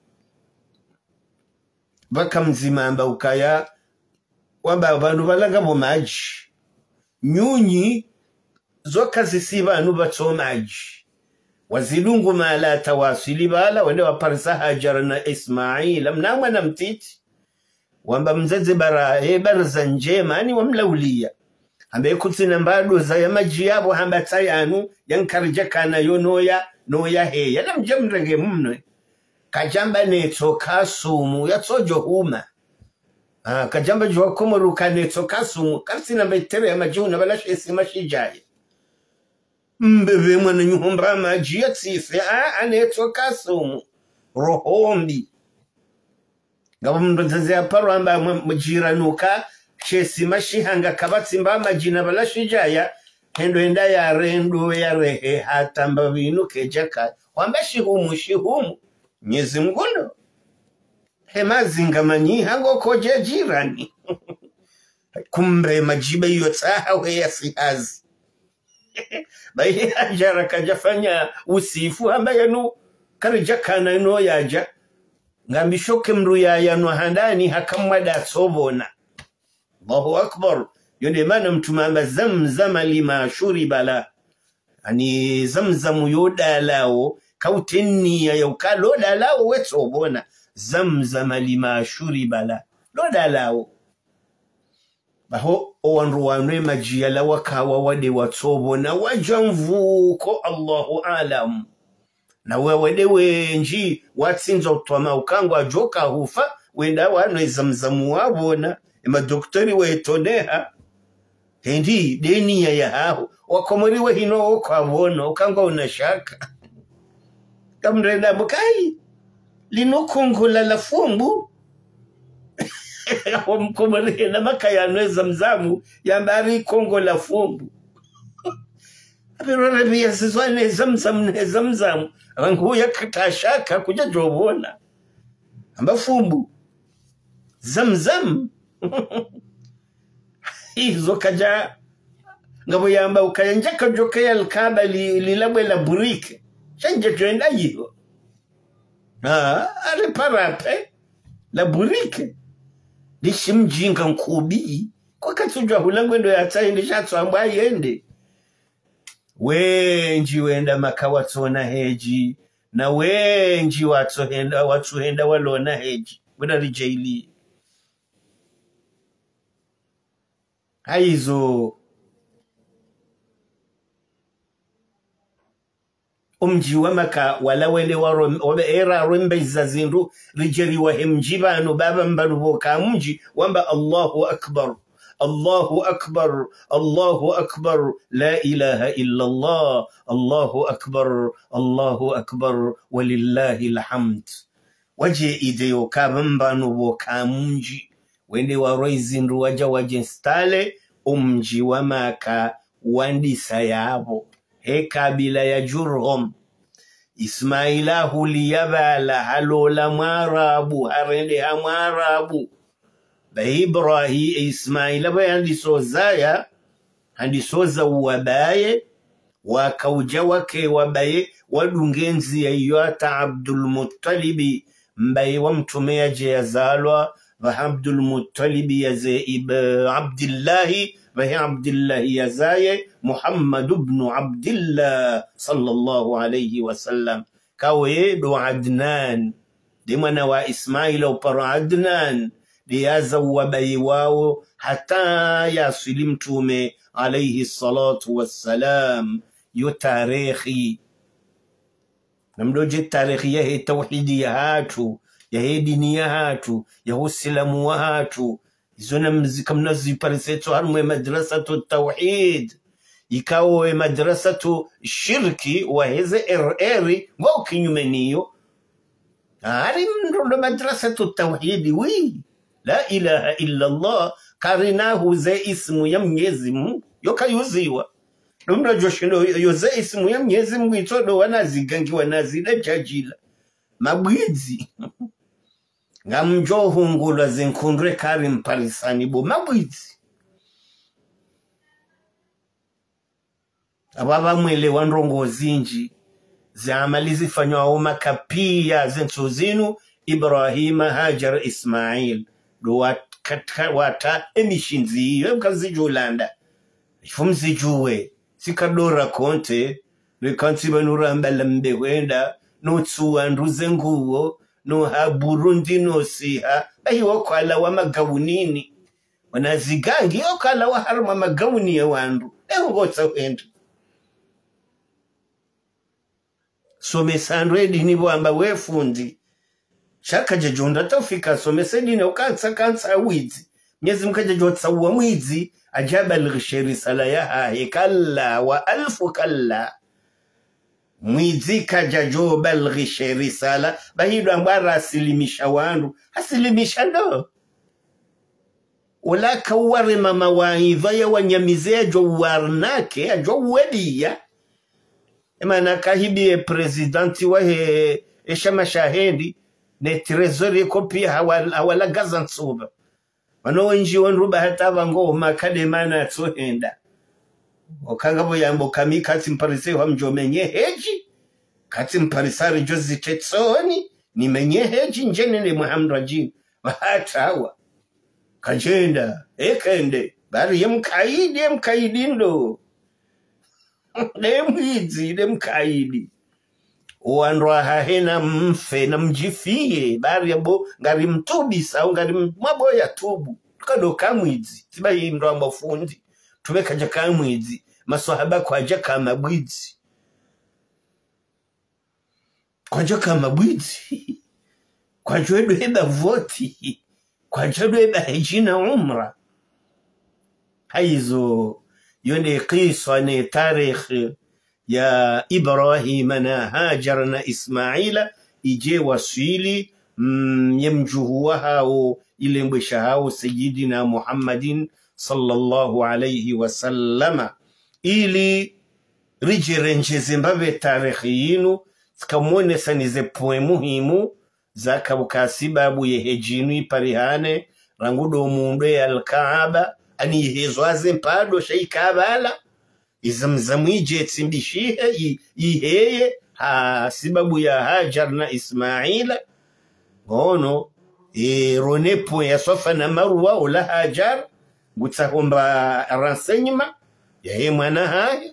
baka mzima amba ukaya wamba bandu balanga bo maji nyunyi zoka zisiba anu batsomaji wazilungu mala tawasili bala wende waparisa Hajara na Ismaila mnamwa na mtiti wamba mzeze bara e barza njema ani wamlaulia ambe kutina mbado za ya maji yabo hamba tayanu yankarja kana yonoya noya heya na mjamrege mno kajamba neto kasumu ya tojo huma ah kajamba jwa komoru kaneto kasumu kasina betere ya maji una bala shesi mashijaye mbebe mwana nyumba maji ya tsife ah aneto kasumu rohombi ngabo mndozaze aparo amba mjiranuka shesi mashihanga kabatsimba majina balashijaya hendo enda ya rendo ya rehe hata mbabinu kejaka wamba shihumu shihumu nyezi mgundo hemazinga manyi hango koje jirani kumbe majiba yotahawe ya sihazi bayi ajara kajafanya usifu hamba yanu karijakana ino yaja ngambishoke mru ya yanu handani hakamwada tsobona Allahu akbar yone mana mtumamba zamzama lima shuribala ani zamzamu yodalao kautenni ya ukalo dalao wetsobona zamzama lima shuribala lodalao baho owanru wanwe majia la wakawa wade watsobona wajamvuko Allahu alam na wewede wenji watsinza utwama ukangwa joka hufa wenda wanwe zamzamu wabona ema doktori wetoneha hendi deni ya yaho wakomori we hino okwabono ukangwa unashaka kamrenda bukai lino kongula la fumbu wamkomori na makaya nwe zamzamu yambari kongo la fumbu abirora biya sizwane zamzam ne zamzam rangu yakatashaka kuja jobona amba fumbu zamzam hizo kaja ngabo yamba ukayanja kajoka ya alkaba li lilabwe la burike chanje twenda hiyo ah ale parape la burike lishimjinga nkubi kwa katujwa hulango ndo yataende shatwamba yende wenji wenda makawatsona heji na wenji watsohenda watsuhenda walona heji wenda rijaili haizo umji wa maka wala wele wa era rumbe zazindu rijeri wa hemjibanu baba mbanu boka mji wamba Allahu akbar Allahu akbar Allahu akbar la ilaha illa Allah Allahu akbar Allahu akbar walillahi alhamd waje ideyo kabambanu boka mji wende wa roizindu waja wajenstale umji wa maka wandisa yabo he kabila ya Jurhum Ismaila huliyabala halola mwarabu harende ha mwarabu ba Ibrahi Ismaila ba handisozaya handisoza uwabaye wakauja wake wabaye wadungenzi ya yota Abdul Muttalibi mbaye wa mtume aje yazalwa wa Abdul Muttalibi yaze ib Abdillahi وهي عبد الله يزاي محمد بن عبد الله صلى الله عليه وسلم كوي دو عدنان دي منوا إسماعيل وبر عدنان ليازو وبيواو حتى يسلم تومي عليه الصلاة والسلام يو تاريخي نمدوجي التاريخي يهي توحيدي هاتو يهي ديني هاتو يهو السلام هاتو zona mzika mnazi pariseto harumwe madrasatu tawhid ikawe madrasatu shirki wa heze ereri ngo kinyumeniyo ari ndo madrasatu tawhid wi la ilaha illa Allah karinahu ze ismu ya Mwenyezi Mungu yokayuziwa ndo joshindo yoze ismu ya Mwenyezi Mungu itodo wanazigangiwa nazida jajila mabwizi ngamjo hungulwa zinkundre karim parisani bo mabwizi ababa mwele wanrongo zinji ziamalizi fanywa oma kapia zentuzinu Ibrahima Hajar Ismail do wata wata emishinzi yo kazijulanda ifumzijuwe sikadora konte rekansiba nuramba lambe wenda no tsuwa nduze nguwo no ha Burundi no siha ayi wakwala wa magabunini wanazigangi okala wa harma magauni ya wandu eho gotsa wendu somesa ndwedi nibo amba wefundi shaka jejonda tofika somesa dine ukansa kansa wizi Mwenyezi Mungu kajajotsa wa mwizi ajaba al-ghishri sala ya hekalla wa alfu kalla mwizi kajajoba al-ghishri sala bahido ambara asilimisha wandu asilimisha ndo wala kawari mama waidha ya wanyamize jo warnake ajo wediya emana kahibie presidenti wa he eshama shahedi ne trezori kopia hawala, hawala gazan suba Mano nji wanruba hata vango makade mana tsohenda. Okangabo yambo kami kati mparise wa mjomenye heji. Kati mparisari jozi tetsoni. Ni menye heji njene ni Muhammad Rajim. Wahata hawa. Kajenda. Ekende. Bari ye mkaidi ye mkaidi ndo. Ne mhizi ne mkaidi. Uandwa hahena mfe na mjifie bari yabo ngari mtubisa ngari mwabo ya tubu kado kamwizi tiba yimro amafundi tubeka je kamwizi maswahaba kwaje kamabwizi kwaje kamabwizi kwaje beba voti kwaje beba hijina umra haizo yone qiswa ne tarikh ya Ibrahim na Hajar na Ismaila ije wasili mjemjuhu hao ile mbesha hao Sayyidina Muhammadin sallallahu alayhi wasallama ili rijirenje Zimbabwe tarikhi yinu zikamwone sanize poe muhimu zakabuka sababu yehejinu iparihane rangudo mundu ya al-Kaaba ani yehezwaze mpado shaikabala izamzamu ije tsimbishihe iheye ha sababu ya Hajar na Ismaila ngono e ronepo ya Safa na Marwa ula Hajar gutsakomba renseignement ya he mwana haye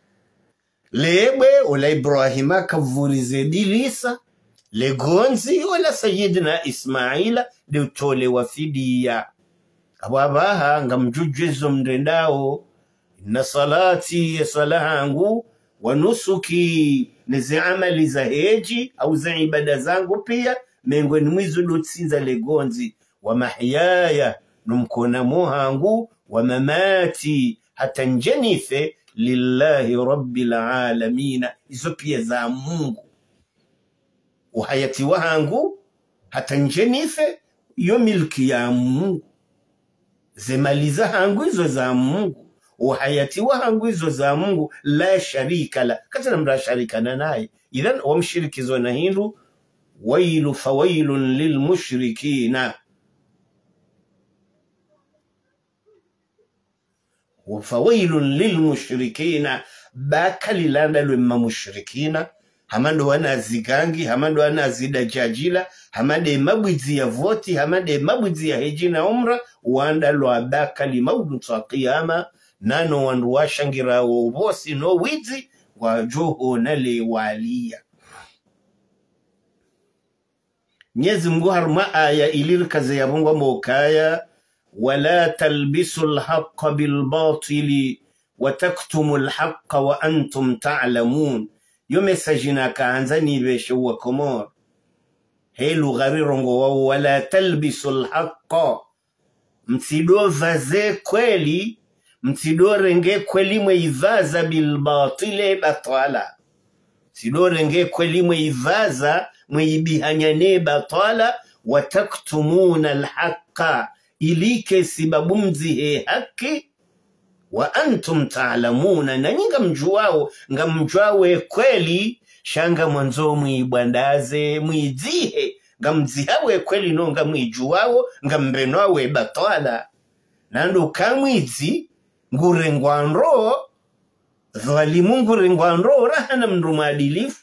lebe ula Ibrahima kavurize dilisa legonzi ula Sayyidina Ismaila de utole wa fidia ababaha ngamjujwezo mndendao na salati ya salahangu wa nusuki nizi amali za heji au za ibada zangu pia mengweni mwizu lutsinza legonzi wa mahyaya numkona muhangu wa mamati hata njenife lillahi rabbil alamina izo pia za Mungu uhayati wahangu hata njenife yo milki ya Mungu zemaliza hangu izo za Mungu uhayati wahangu izo za Mungu la sharika la katana mra sharika na naye idhan wamshirikizo na hindu wailu fawailun lilmushrikina wafawailun lilmushrikina bakali landa lwema mushrikina hamando wana zigangi hamando wana zidajajila hamade mabwizi ya voti hamade mabwizi ya hejina umra wanda lwa bakali maudu twa qiyama nano wandu washangira wobosi no wizi wajoho nale walia Mwenyezi Mungu harma aya ilirkaze ya Mungu mokaya wala talbisul haqqa bil batili wa taktumul haqqa wa antum ta'lamun yo message na kaanza ni besho wa Komor helu garirongo wa wala talbisul haqqa msido vaze kweli msido renge kweli mwivaza bil batili batala msido renge kweli mwivaza mwibihanyane batala wa taktumuna al haqqa ilike sibabu mzihe haki wa antum ta'lamuna na nyinga mjuwao nga mjuwawe kweli shanga mwanzo mwibwandaze mwizihe nga mzihawe kweli no nga mwijuwao nga mbenwawe batala nando kamwizi ngurengwanro dhalimu ngurengwanro rahana mndu maadilifu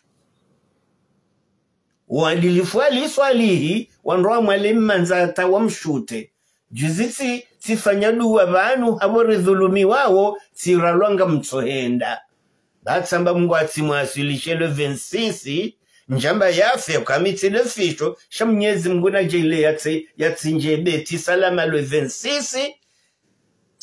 uadilifu aliswalihi wanroa mwalimu manzata wa mshute juziti tifanya duwa banu habori dhulumi wao tiralwanga mtohenda batsamba Mungu atimwasilishe le vingt-six njamba yafe kamiti le fisho sha Mwenyezi Mungu na jile yatsi yatsinje beti salama le vingt-six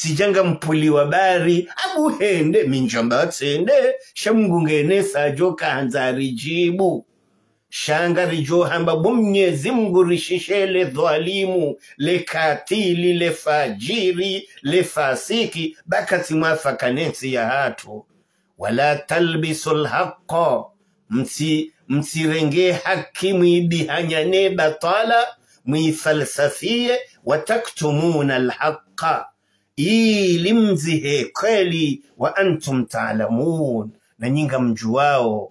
sijanga mpuli wa bari abu hende minjamba tsende shamngungene sajo kanzari jibu shanga rijo hamba bumnyezi Mungu rishishele dhalimu le katili le fajiri le fasiki bakati mwafakanensi ya hatu wala talbisul haqqa msi msirenge haki mwibihanyane batala mwifalsafie wataktumuna alhaqqa ili mzihe kweli wa antum ta'lamun na nyinga mjuwao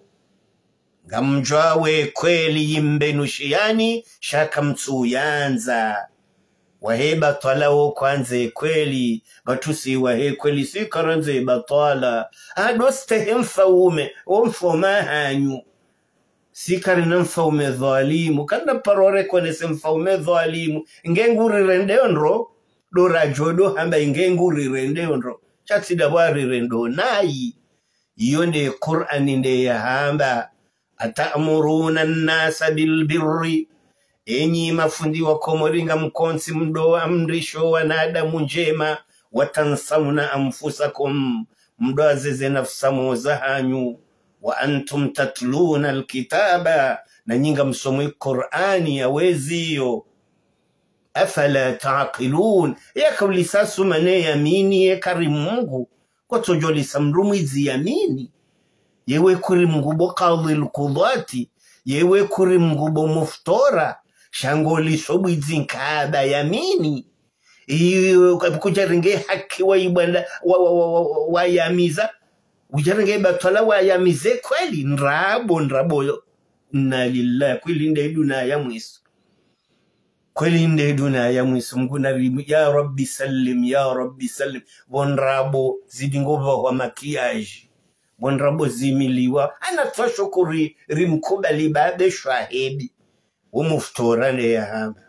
ngamjwawe kweli yimbenushiani shaka mtuyanza wahe batala wo kwanze kweli batusi wahe kweli si karanze batala adoste hemfaume omfoma hanyu si karina mfaume dhalimu kanda parore kone se mfaume dhalimu ngenguri rendeonro dora jodo hamba ngenguri rendeonro chatida bwari rendo nayi yonde Qur'ani nde ya hamba atamuruna an-nasa bilbirri enyi mafundi wa komoringa mkonsi mdo amrisho wanadamu njema watansauna anfusakum mdo azeze nafsamu zahanyu wa antum tatluna alkitaba na nyinga msomo Qur'ani yaweziyo afala taqilun yakawli sasu mane yamini yakari Mungu kwa tojoli samrumwizi yamini yewe kuri mgubo qadhil qudati yewe kuri mgubo muftora shangoli sobwizi nkaba yamini iyo kujaringe haki wa ibanda wa, wa, wa, wa, wa yamiza ujaringe batala wa yamize kweli nrabo nrabo na lillahi kweli nde duna ya mwisu kweli nde duna ya mwisu mguna ya rabbi sallim ya rabbi sallim bonrabo zidingova wa makiaji bonrabo zimiliwa anatosho kuri rimkubali babe shahidi umuftora ne ya hama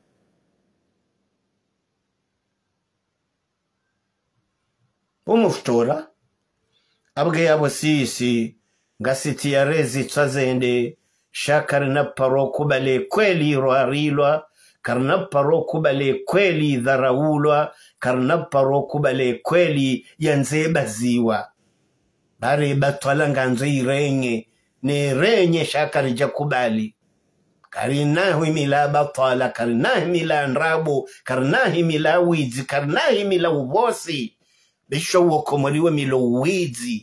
umuftora abge yabo sisi ngasiti ya rezi twazende shakarina paro kubale kweli roarilwa karna paro kubale kweli dharaulwa karna paro kubale kweli yanzeba ziwa bare batwala nganze irenye ne renye shakari jakubali karinahi mila batala karinahi mila nrabo karinahi mila wizi karinahi mila ubosi bisho wakomoriwe milo wizi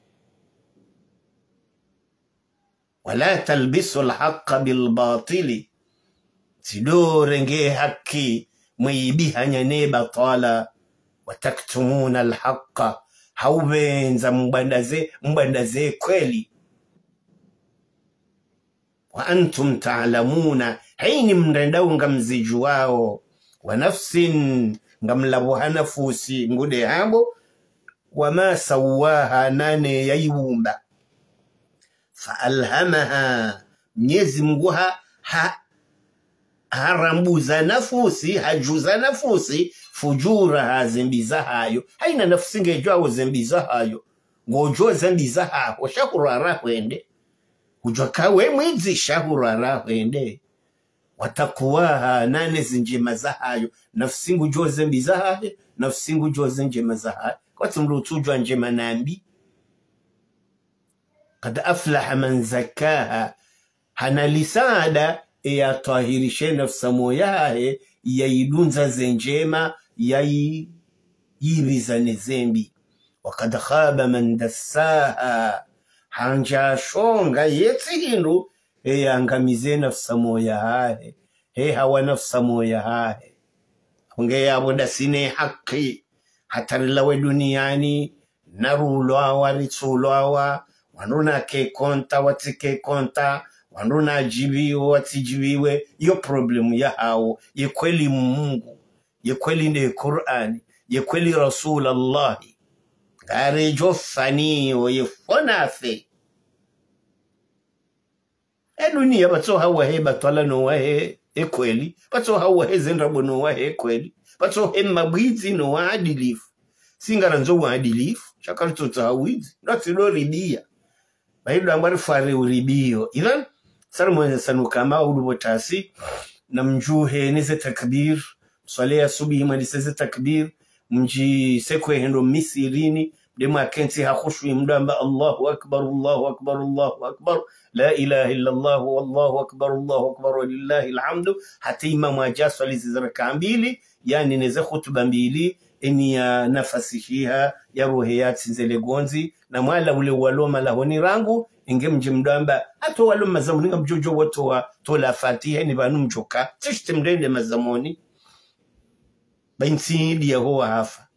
wala talbisu alhaqqa bilbatili sidorenge haki mwibihanyane batala wataktumuna alhaqqa haubenza mbandaze mbandaze kweli wa antum ta'lamuna haini mrendau ngamzijuwao wa nafsin ngamlabuha nafusi ngude habo wama sawaha nane yaiwumba faalhamaha mnyezi mguha ha harambuza nafusi hajuza nafusi fujuraha zembiza hayo haina nafsi ngejwao zembiza hayo ngojo zembiza hayo shakurara kwende ujwa kawe mwizi shakurara kwende watakuwaha nane zinjema za hayo nafsi ngujo zembiza hayo nafsi ngujo zinjema za hayo kwa tumru tujwa njema nambi قد أفلح من زكاها هنا لسادا يا طاهرشي نفس موياه ييدونزا زنجيما يي يبزن زنبي وقد خاب من دساها هنجا شونغا يتهنو هي أنغمزي نفس موياه هي هوا نفس موياه هنجا يابو دسيني حقي حتى لو دنياني نرولوا ورسولوا wanuna ke konta watike konta wanuna jibiwe watijibiwe yo problem ya hao ye kweli Mungu ye kweli ne Qur'ani ye kweli Rasulullah gare jofani o ye fonafe e dunia bato hawa he batwala no wa he e kweli bato hawa he zendrabo no wa he kweli bato he mabwizi no wa adilifu singara nzo wa adilifu shakarito tawizi natilo ribia baidu ambari fare uribio idhan sarmo sanu kama ulubotasi namjuhe nize takbir swala ya subi madiseze takbir mji sekwe hendo misirini demu akensi hakhushu mdamba Allahu akbar Allahu akbar Allahu akbar la ilaha illa Allah wallahu akbar Allahu akbar walillahi alhamdu hata imamu ajaswali zizaraka mbili yani neze khutba mbili eni ya nafasi hiha ya rohe ya tsinzele gonzi na mwala ule waloma lahoni rangu inge mji mdamba ato waloma zamuni nga mjojo watu wa tola fatiha ni banu mjoka tishti mrende mazamoni bainsi diya hoa hafa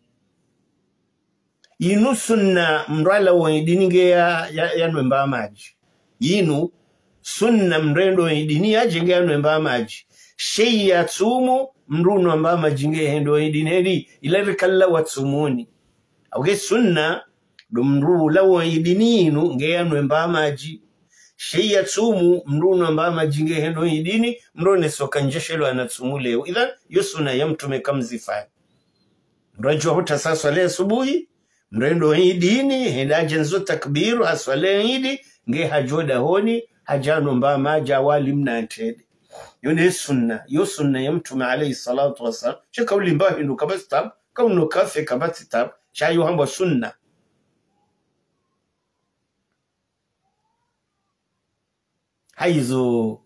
yinu sunna mrala wa idini nge ya, ya, ya nwemba maji yinu sunna mrendo wa idini ya jenge ya nwemba maji shei ya tumu mruno amba majinge hendo idini hedi ilari kalla wa tumuni auge sunna dumru lawa idini inu nge ya nwemba maji shei ya tumu mruno amba majinge hendo idini mrone soka njeshelo anatumu leo idhan yu sunna ya mtume kamzifai mrajwa huta saswa le subuhi mrendo hii dini hendaje nzo takbiru aswale hidi nge hajoda honi hajano mba maja wali mnantede yone sunna yo sunna ya mtume alayhi salatu wassalam shaka ulimba hindu kabastab kauno kafe kabatitab shayo hamba sunna haizo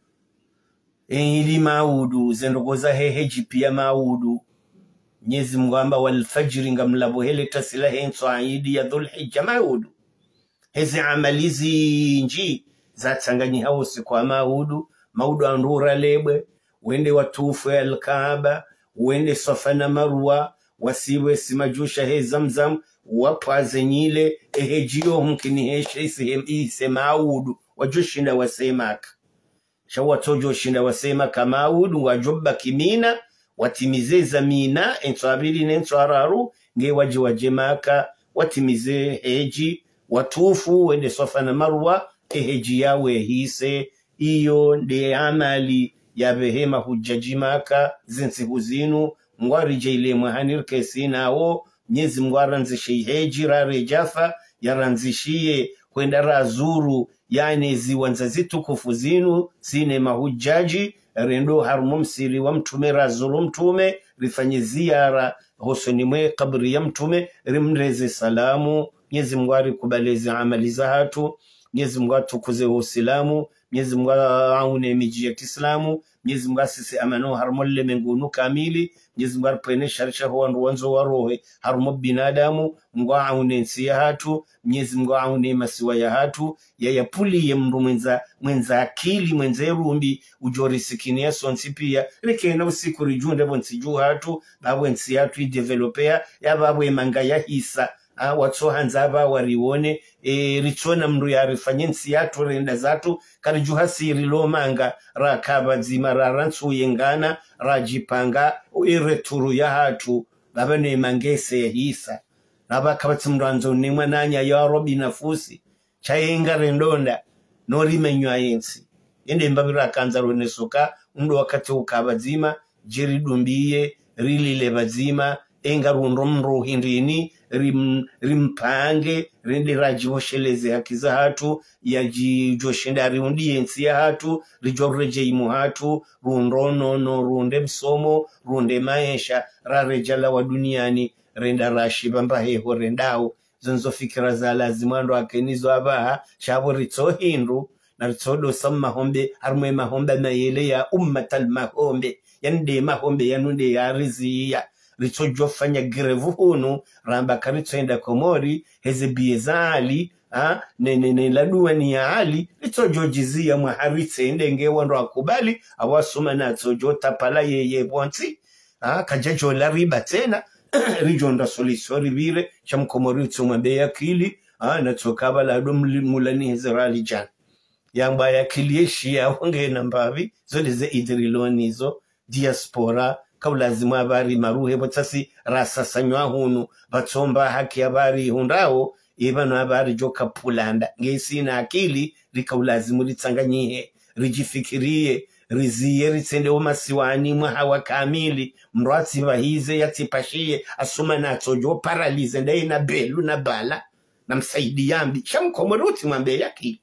ili maudu zendogoza heheji pia maudu Mwenyezi Mungu amba wal fajri ngamlabo hele tasila henso aidi ya dhulhijja maudu hezi amalizi nji za tanganyi hausi kwa maudu maudu andura lebwe wende watufu ya al-Kaaba wende Safa na Marwa wasiwe simajusha he Zamzam wapaze nyile ehejiyo mkini heshe isi ise maudu wajushinda wasemaka shawatojo shinda wasemaka maudu wajubba kimina watimize zamina entwabili nentwararu nge waji wajemaka watimize heji watufu wende Safa na Marwa heji yawe hise iyo de amali ya behema hujajimaka zinsi huzinu ngwari jaile muhanir kesina wo Mwenyezi Mungu aranzishe heji rare jafa yaranzishie kwenda razuru yani ziwanza zitukufu zinu sine mahujaji rendo harumu msiri wa mtume razuru mtume rifanye ziara hosoni mwe kabri ya mtume rimreze salamu Mwenyezi Mungu arikubaleze amali za hatu Mwenyezi Mungu atukuze uislamu Mwenyezi Mungu aune miji ya Kiislamu Mwenyezi Mungu asisi amano harmolle mengunu kamili Mwenyezi Mungu arpene sharisha huwa nduwanzo wa rohe harumu binadamu Mungu aune nsi ya hatu Mwenyezi Mungu aune masiwa ya hatu ya yapuli ya mru mwenza mwenza akili mwenza rumbi ujori sikini ya sonsi pia rike na usiku rijunde bonsi juu hatu babu nsi hatu i-developea ya babu emanga ya hisa Ah, watu hanzaba warione e, richona mndu ya rifanye nsi yatu renda zatu karijuhasi rilomanga rakaba zima raransu yengana rajipanga ireturu ya hatu babane mangese ya hisa naba kabati mranzo nimwa nanya ya robi nafusi chayenga rendonda nori menywa yensi yende mbabira kanza ronesuka mndu wakati ukabazima jiri dumbiye rili lebazima enga runromro hindini rim rimpange rende rajosheleze hakiza hatu yaji joshinda riundi yensi ya hatu rijorreje imu hatu rundono no runde msomo runde maisha rarejala wa duniani renda rashiba mbaheho rendao zonzo fikira za lazima ndo akenizo abaha chabo ritso hindu na ritsodo samma hombe harmwe mahombe mayele ya ummatal mahombe yande mahombe yanunde ya riziya Richojo fanya grevu hunu ramba karitenda komori heze biezali ha ne ne ne laduwa ni ya ali richojo jizia mwaharitse ndenge wando akubali awasuma na tojo tapala yeye bonti ha kajajo la riba tena rijonda solisori bire chamkomori tsumbe yakili ha na tokaba la dum mulani Israeli jan yamba yakilieshi ya wange nambavi zole ze idrilonizo diaspora kaulazima bari maruhe botasi rasa sanywa hunu batsomba haki habari hundao ibano habari joka pulanda ngesi na akili likaulazimu litsanganyihe rijifikirie riziye ritsende umasiwani mwahawa kamili mrwatsi bahize yatipashie asuma na tojo paralize ndai na belu na bala na msaidi yambi shamkomoruti mwambe yaki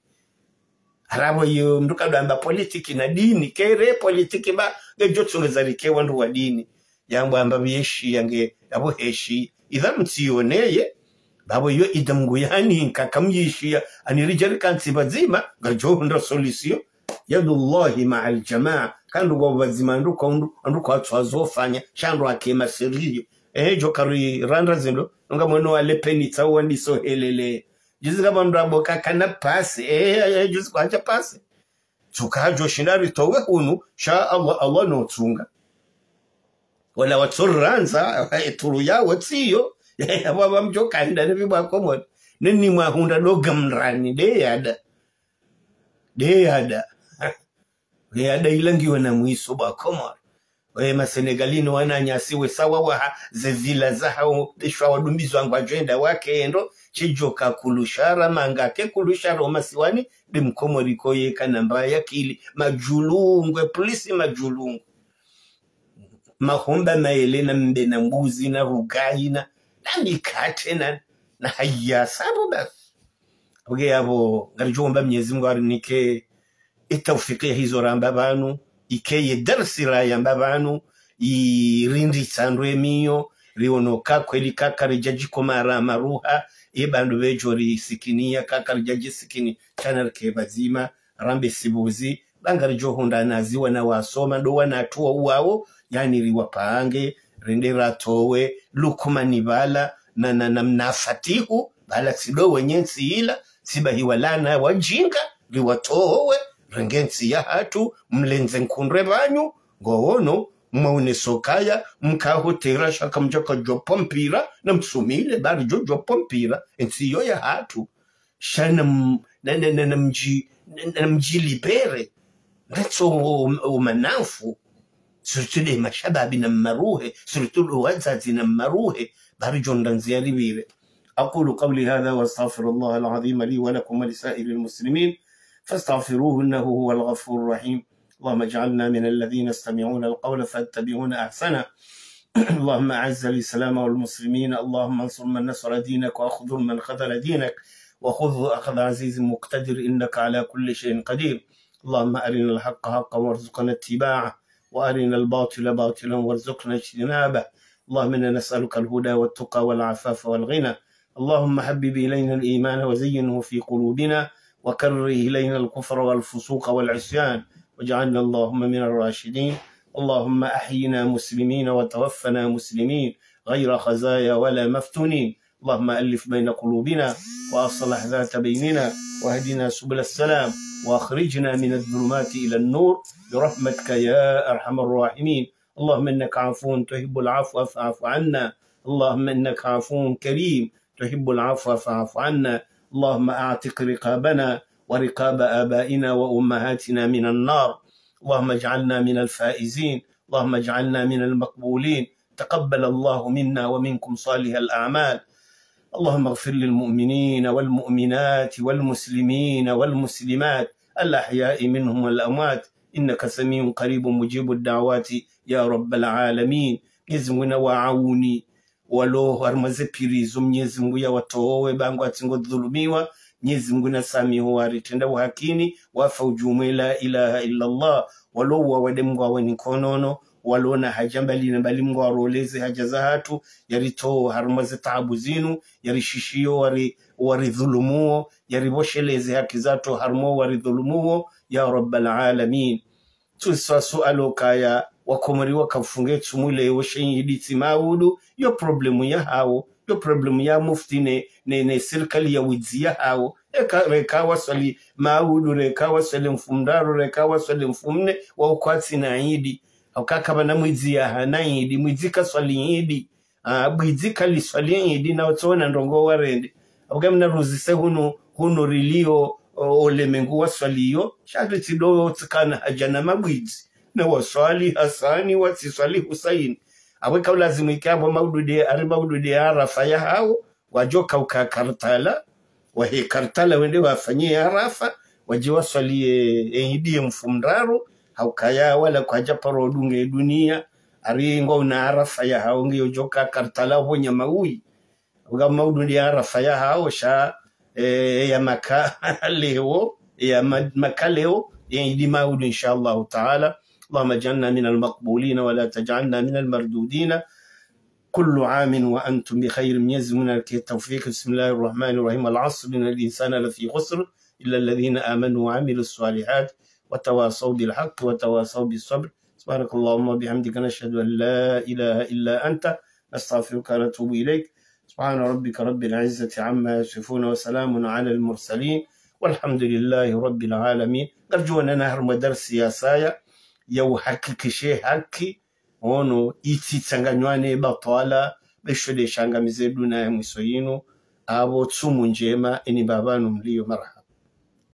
harabo yu mduka doamba politiki na dini kere politiki ba gejo tungezarike wandu wa dini yambo amba byeshi yange abo heshi idha mtiyoneye babo yo idamgu yani kakamyishia anirijari kansi bazima gajo ndo solution yadullahi ma'al jamaa kandu go bazima nduko ndu nduko atwazofanya shandro akema seriyo eh jo kari randa zindo nga mwono alepeni tawa ndiso helele jizi kama mrabo kakana pasi eh jizi kwa hacha pasi tukajo shindari towe hunu sha Allah Allah no tunga wala waturanza turu yawo tsiyo baba mjoka nda ne biba komo nini mwahunda dogamrani de yada de yada de yada ilangiwa na mwiso ba komo we masenegalino wananyasiwe sawa wa zevila za hao deshwa wadumbizo wangu agenda wake endo chijoka kulushara mangake kulushara omasiwani bimkomo rikoye kanamba ya kili majulungwe polisi majulungu mahomba maele na mbe na mbuzi na rugai na na mikate na na haya sabo basi oge yabo ngarijomba Mwenyezi Mungu arinike itawfikia hizo ramba banu ikeye darsi la yamba banu irindi sandwe miyo riono kakweli kakari jaji komara maruha ibandu bejori sikinia kakari jaji sikini channel ke bazima rambe sibuzi bangari johunda naziwa na wasoma ndo wanatua uwao yani riwapange rendera towe lukumani bala na na namnafatihu bala sido wenyensi ila sibahi walana wajinga riwatowe rengensi ya hatu mlenze nkundre banyu ngowono mwaune sokaya mkahotera shaka mjaka jopompira na msumile bari jo jopompira ensiyo ya hatu shana na na na mji na mji libere retso umanafu surtout les mashababi na maruhe surtout wazazi na maruhe bari jondanzi yaribire aqulu qawli hadha wa astaghfirullah alazim li wa lakum wa lisa'iril muslimin فاستغفروه إنه هو الغفور الرحيم اللهم اجعلنا من الذين يستمعون القول فاتبعون أحسنه اللهم أعز الإسلام والمسلمين اللهم انصر من نصر دينك وأخذل من خذل دينك وخذ أخذ عزيز مقتدر إنك على كل شيء قدير اللهم أرنا الحق حقا وارزقنا اتباعه وأرنا الباطل باطلا وارزقنا اجتنابه اللهم إنا نسألك الهدى والتقى والعفاف والغنى اللهم حبب إلينا الإيمان وزينه في قلوبنا وكره إلينا الكفر والفسوق والعصيان واجعلنا اللهم من الراشدين اللهم أحينا مسلمين وتوفنا مسلمين غير خزايا ولا مفتونين اللهم ألف بين قلوبنا وأصلح ذات بيننا واهدنا سبل السلام وأخرجنا من الظلمات إلى النور برحمتك يا أرحم الراحمين اللهم إنك عفو تحب العفو فاعف عنا اللهم إنك عفو كريم تحب العفو فاعف عنا اللهم أعتق رقابنا ورقاب آبائنا وأمهاتنا من النار اللهم اجعلنا من الفائزين اللهم اجعلنا من المقبولين تقبل الله منا ومنكم صالح الأعمال اللهم اغفر للمؤمنين والمؤمنات والمسلمين والمسلمات الأحياء منهم والأموات إنك سميع قريب مجيب الدعوات يا رب العالمين يزمنا وعوني walo harmaze pirizo Mwenyezi Mungu ya watowe bangu atingo dhulumiwa Mwenyezi Mungu na samihu waritenda uhakini wafa ujumwe la ilaha illa Allah walo wawade Mungu wani konono walo na hajambali na bali Mungu waroleze haja za hatu yarito harmaze taabu zinu yarishishio wari wari dhulumuo yaribosheleze haki zato harmo wari dhulumuo ya rabbal alamin tusa sualo kaya wakomori wakafunge tumule washenyiditi maudu yo problemu ya hao yo problemu ya mufti ne ne, ne serikali ya wizi ya hao eka reka wasali maudu reka wasali mfumdaru reka wasali mfumne wa ukwati na idi ukakaba na mwizi ya hana idi mwizi kaswali idi uh, mwizi kali swali idi na utona ndongo warende ugamna ruzise hunu hunu rilio ole mengu waswaliyo shagri dowe utikana hajana mabwizi na waswali Hasani wasiswali Husaini aweka ulazimu ikabo maudude ariba udude arafa ya hao wajoka ukakartala wahe kartala wende wafanyie arafa waje waswalie ehidie mfumraro haukaya wala kwa japaro dunge dunia aringo na arafa ya hao ngiyo joka kartala honya maui uga maudude arafa ya hao sha e, ya maka leo ya makaleo ehidi maudu inshallah taala اللهم اجعلنا من المقبولين ولا تجعلنا من المردودين. كل عام وأنتم بخير. يزمنا التوفيق. بسم الله الرحمن الرحيم. العصر إن الإنسان لفي خسر إلا الذين آمنوا وعملوا الصالحات وتواصوا بالحق وتواصوا بالصبر. سبحانك اللهم وبحمدك نشهد أن لا إله إلا أنت نستغفرك ونتوب إليك. سبحان ربك رب العزة عما يصفون وسلام على المرسلين والحمد لله رب العالمين. نرجو أن نهر مدرس سياسايا يو حكي شيء حكي ono iti tsanganywane batwala beshode shanga mizedu na mwiso yinu abo tsumu njema eni babanu mlio marhaba.